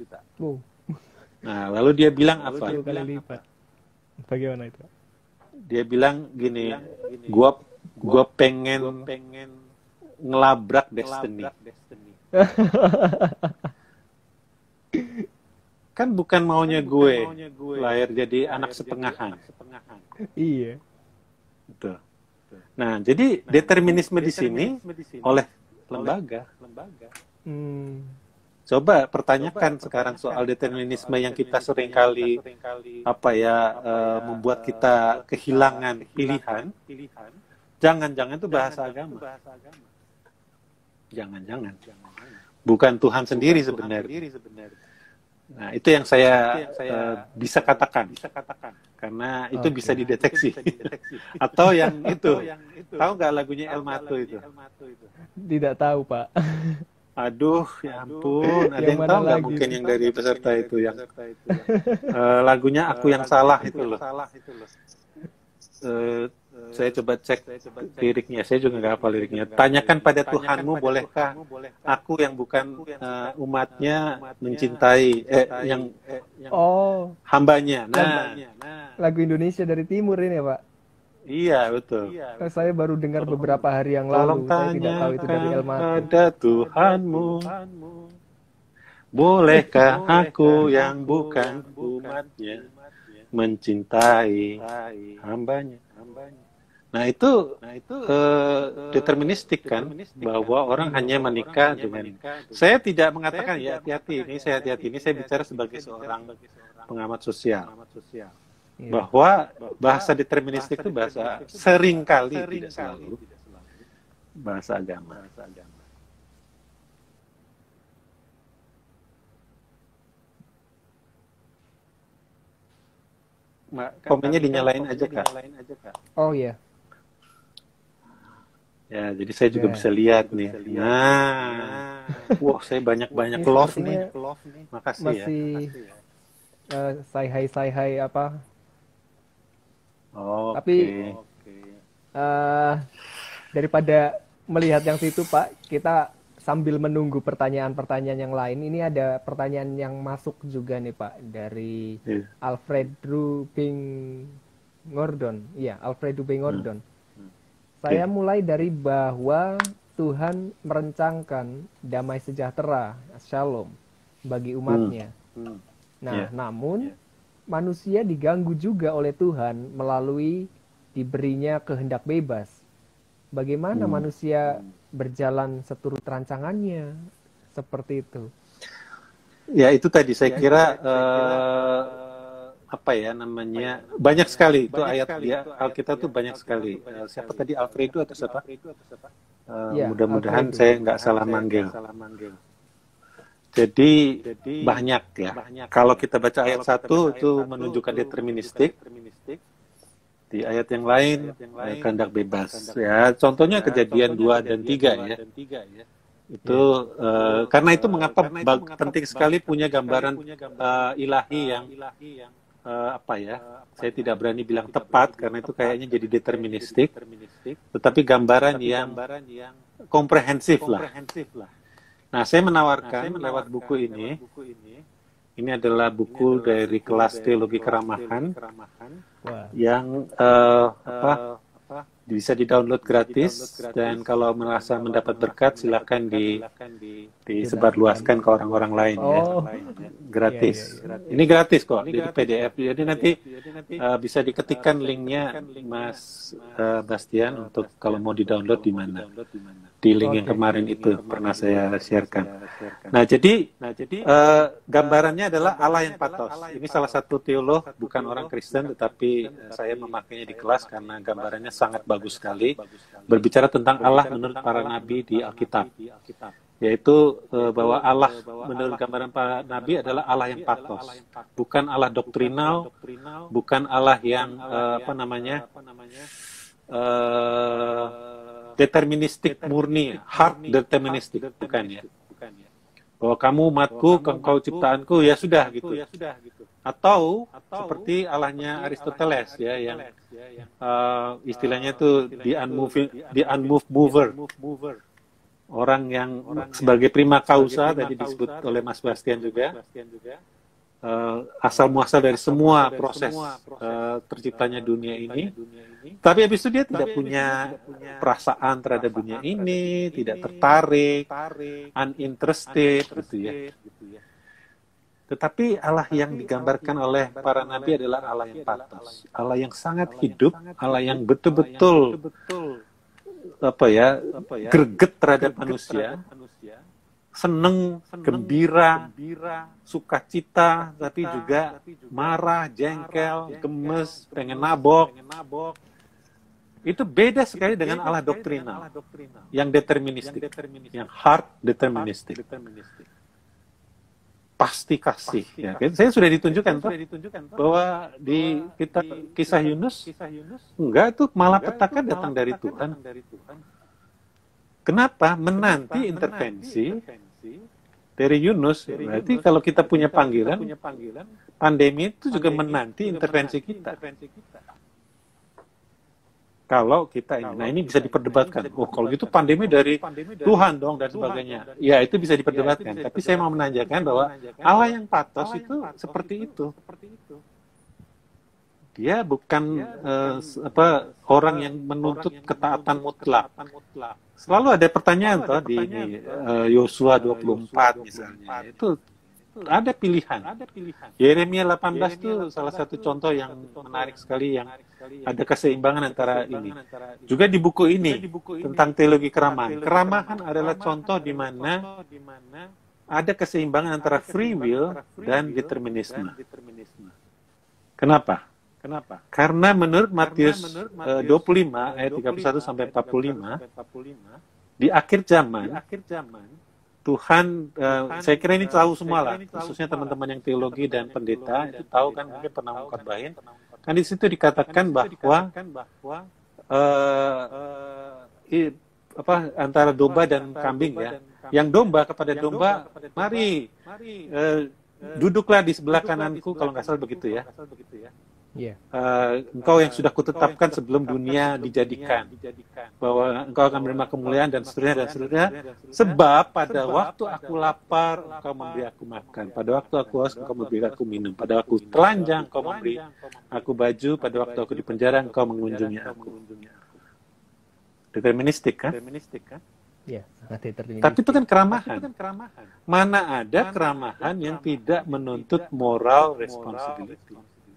Nah, lalu dia bilang apa? Bagaimana itu? Dia bilang gini, gua gua pengen ngelabrak destiny. Kan bukan maunya gue lahir jadi anak setengahan. Iya. Betul. Nah, jadi determinisme di sini oleh lembaga. Hmm. Coba pertanyakan sekarang soal determinisme yang kita seringkali apa ya uh, membuat kita kehilangan pilihan. Jangan-jangan itu bahasa agama. Jangan-jangan. Bukan Tuhan sendiri sebenarnya. Nah, itu yang saya uh, bisa katakan. Karena itu okay. bisa dideteksi. Atau yang itu. Tahu nggak lagunya El Mato itu? Tidak tahu, Pak. Aduh, ya ampun. Ada yang, yang tahu nggak mungkin yang dari peserta itu? Yang uh, lagunya Aku Yang Salah itu loh. Uh, saya coba cek liriknya, saya juga nggak hafal liriknya. Tanyakan pada Tuhanmu, bolehkah aku yang bukan uh, umatnya mencintai eh, yang oh hambanya. Nah, lagu Indonesia dari Timur ini ya, Pak? Iya, betul. Saya baru dengar beberapa hari yang lalu. Saya tidak tahu itu dari El Mato. Pada Tuhanmu, bolehkah aku yang bukan umatnya mencintai hambanya. Nah itu, nah, itu uh, deterministik kan, bahwa orang hanya menikah dengan. Saya tidak mengatakan ya hati-hati ini, saya hati-hati ini, saya bicara sebagai seorang pengamat sosial. Bahwa bahasa deterministik itu bahasa seringkali, tidak selalu, bahasa agama. Komennya dinyalain aja, Kak. Oh iya. Ya, jadi saya juga ya, bisa lihat nih. Bisa lihat. Nah, wah, saya banyak-banyak love nih. Makasih masih, ya. Uh, say hi, say hi apa? Oh, tapi okay. uh, daripada melihat yang situ, Pak, kita sambil menunggu pertanyaan-pertanyaan yang lain. Ini ada pertanyaan yang masuk juga nih, Pak, dari yeah. Alfred Rubing Gordon. Iya, Alfred Rubing Gordon. Hmm. Saya mulai dari bahwa Tuhan merencangkan damai sejahtera, shalom, bagi umatnya. Hmm. Hmm. Nah, yeah. namun yeah. manusia diganggu juga oleh Tuhan melalui diberinya kehendak bebas. Bagaimana hmm. manusia berjalan seturut rancangannya, seperti itu? Ya, itu tadi saya ya, kira, saya uh, kira apa ya namanya, banyak sekali itu ayat dia Alkitab tuh banyak sekali. Uh, siapa tadi, Alfredo atau siapa? Uh, ya, mudah-mudahan Alfredo. Saya nggak salah manggil. Jadi, Jadi banyak ya. Banyak. Kalau kita baca ayat satu itu menunjukkan deterministik. Di ayat yang lain, ayat kehendak bebas. Ya, contohnya Kejadian dua dan tiga ya. Itu uh, karena itu mengapa penting sekali punya gambaran uh, ilahi yang uh, apa ya? Saya tidak berani bilang tepat karena itu kayaknya jadi deterministik. Tetapi gambaran yang komprehensif lah. Nah, saya menawarkan lewat buku ini, ini adalah buku dari kelas teologi keramahan Wah. yang eh, apa bisa di-download gratis, dan kalau merasa mendapat berkat silakan di disebarluaskan ke orang-orang lain ya. Oh. Gratis. Iya, iya, Ini gratis kok, di P D F. Jadi nanti uh, bisa diketikkan linknya Mas uh, Bastian untuk kalau mau di-download di mana. Di link yang Oke. kemarin itu pernah saya sharekan. Nah, jadi uh, gambarannya adalah Allah yang patos. Ini salah satu teolog, bukan orang Kristen, tetapi uh, saya memakainya di kelas karena gambarannya sangat bagus sekali. Berbicara tentang Allah menurut para nabi di Alkitab. Yaitu uh, bahwa Allah menurut gambaran para nabi adalah Allah yang patos, bukan Allah doktrinal, bukan Allah yang uh, apa namanya uh, deterministik murni, hard deterministik, bukan ya. Bahwa kamu umatku, engkau ciptaanku, ya sudah gitu. Atau seperti Allahnya Aristoteles ya, yang uh, istilahnya itu the unmoved, the unmoved mover. Orang yang sebagai prima causa tadi disebut oleh Mas Bastian juga, uh, asal muasal dari semua proses uh, terciptanya dunia ini. Tapi habis itu dia tidak punya perasaan terhadap dunia ini, tidak tertarik, uninterested gitu ya. Tetapi Allah yang digambarkan oleh para nabi adalah Allah yang patos, Allah yang sangat hidup, Allah yang betul-betul apa ya, greget terhadap manusia, seneng, gembira, sukacita, tapi juga marah, jengkel, gemes, pengen nabok. Itu beda sekali dengan Allah doktrinal, yang deterministik, yang hard deterministik. Pasti kasih. Ya. Saya sudah ditunjukkan tuh bahwa di kitab kisah Yunus, enggak tuh malah petaka datang dari Tuhan. Kenapa? Menanti intervensi dari Yunus. Berarti kalau kita punya panggilan, pandemi itu juga menanti intervensi kita. Kalau kita ini, nah ini bisa diperdebatkan. Oh, kalau gitu pandemi dari Tuhan dong dan sebagainya. Ya, itu bisa diperdebatkan. Tapi saya mau menanyakan bahwa Allah yang patos itu seperti itu. Dia bukan uh, apa orang yang menuntut ketaatan mutlak. Selalu ada pertanyaan toh di Yosua uh, dua puluh empat misalnya. Itu ada pilihan. Yeremia delapan belas itu salah satu contoh yang menarik sekali, yang ada keseimbangan antara ini. Juga di buku ini tentang teologi keramahan. Keramahan adalah contoh di mana ada keseimbangan antara free will dan determinisme. Kenapa? Kenapa? Karena menurut Matius uh, dua puluh lima ayat tiga puluh satu sampai empat puluh lima, di akhir zaman Tuhan, uh, saya kira ini tahu semua lah, khususnya teman-teman yang teologi dan pendeta itu tahu kan, mungkin pernah mengkhotbahin. Kan di situ dikatakan bahwa uh, i, apa antara domba dan kambing ya, yang domba kepada domba, mari uh, duduklah di sebelah kananku, kalau nggak salah begitu ya. Yeah. Uh, engkau yang sudah kutetapkan sebelum dunia dijadikan, bahwa engkau akan menerima kemuliaan dan seterusnya dan seterusnya. Sebab pada waktu aku lapar engkau memberi aku makan, pada waktu aku haus engkau memberi aku minum, pada waktu telanjang engkau memberi aku baju, pada waktu aku di penjara engkau mengunjungi aku. Deterministik kan? Ya, tapi itu kan keramahan. Mana ada keramahan yang tidak menuntut moral responsibility.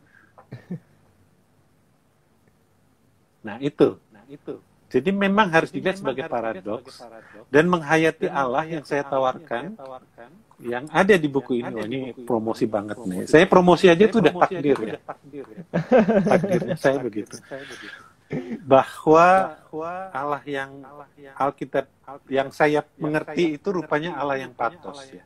Nah itu, jadi memang harus dilihat sebagai paradoks dan menghayati Allah yang saya tawarkan, yang ada di buku ini. Oh, ini promosi banget nih. Saya promosi aja itu udah takdir ya. Takdirnya saya begitu. Bahwa Allah yang Alkitab yang saya mengerti itu rupanya Allah yang patos ya.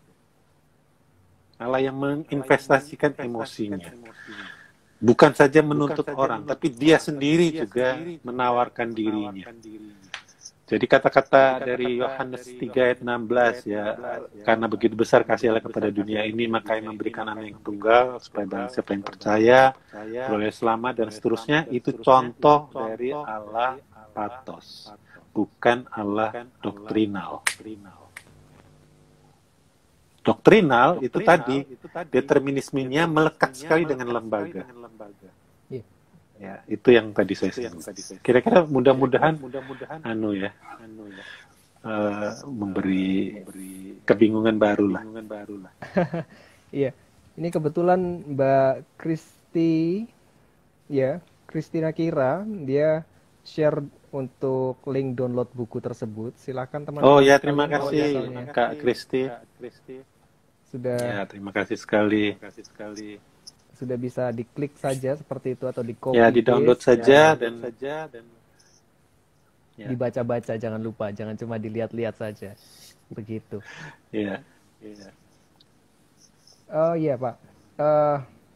Allah yang menginvestasikan emosinya. Bukan saja menuntut Bukan orang, saja tapi dia sendiri dia juga sendiri menawarkan dirinya. Jadi kata-kata dari Yohanes tiga ayat enam belas ya, karena begitu besar kasih Allah kepada dunia ini, maka yang memberikan anak yang tunggal, supaya barang siapa yang percaya, boleh selamat dan seterusnya, itu contoh dari Allah patos, bukan Allah doktrinal. doktrinal, itu tadi determinismenya melekat sekali dengan lembaga. Iya. Ya, itu yang tadi saya sebut. Kira-kira mudah-mudahan anu ya, eh, memberi kebingungan baru lah. Iya, ini kebetulan Mbak Kristi, ya, Kristina Kira, dia share untuk link download buku tersebut. Silakan teman-teman. Oh ya, terima sekalian, kalau kasih misalnya Kak Kristi. sudah Ya, terima kasih sekali. sudah bisa diklik saja seperti itu atau di copy Ya, di-download paste, saja ya, dan ya. dibaca-baca, jangan lupa, jangan cuma dilihat-lihat saja. Begitu. Ya. Oh iya Pak, Eh,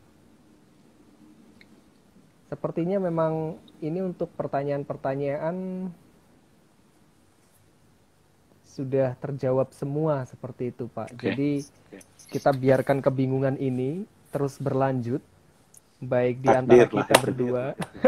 sepertinya memang ini untuk pertanyaan-pertanyaan sudah terjawab semua seperti itu Pak. Oke. Jadi kita biarkan kebingungan ini terus berlanjut, baik di Takdir antara lah kita itu. berdua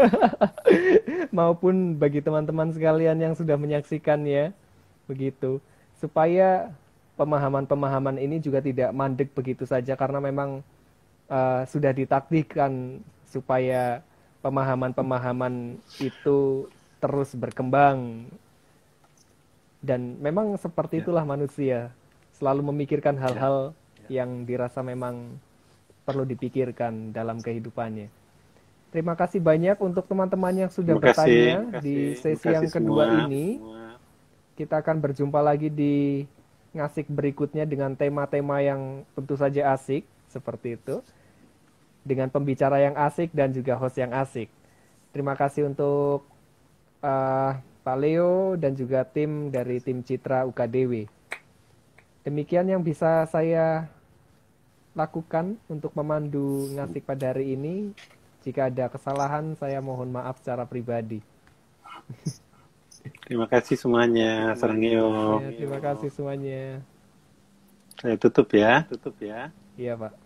maupun bagi teman-teman sekalian yang sudah menyaksikannya, begitu. Supaya pemahaman-pemahaman ini juga tidak mandek begitu saja, karena memang uh, sudah ditakdirkan supaya pemahaman-pemahaman itu terus berkembang. Dan memang seperti itulah manusia, selalu memikirkan hal-hal yang dirasa memang perlu dipikirkan dalam kehidupannya. Terima kasih banyak untuk teman-teman yang sudah Terima kasih. bertanya Terima di kasih. sesi Terima yang kasih kedua semua. ini. Kita akan berjumpa lagi di ngasik berikutnya dengan tema-tema yang tentu saja asik, seperti itu. Dengan pembicara yang asik dan juga host yang asik. Terima kasih untuk uh, Pak Leo dan juga tim dari tim Citra U K D W. Demikian yang bisa saya lakukan untuk memandu ngasik pada hari ini. Jika ada kesalahan, saya mohon maaf secara pribadi. Terima kasih semuanya. Sarangyo. Ya, terima kasih semuanya. Saya tutup ya. Tutup ya. Iya Pak.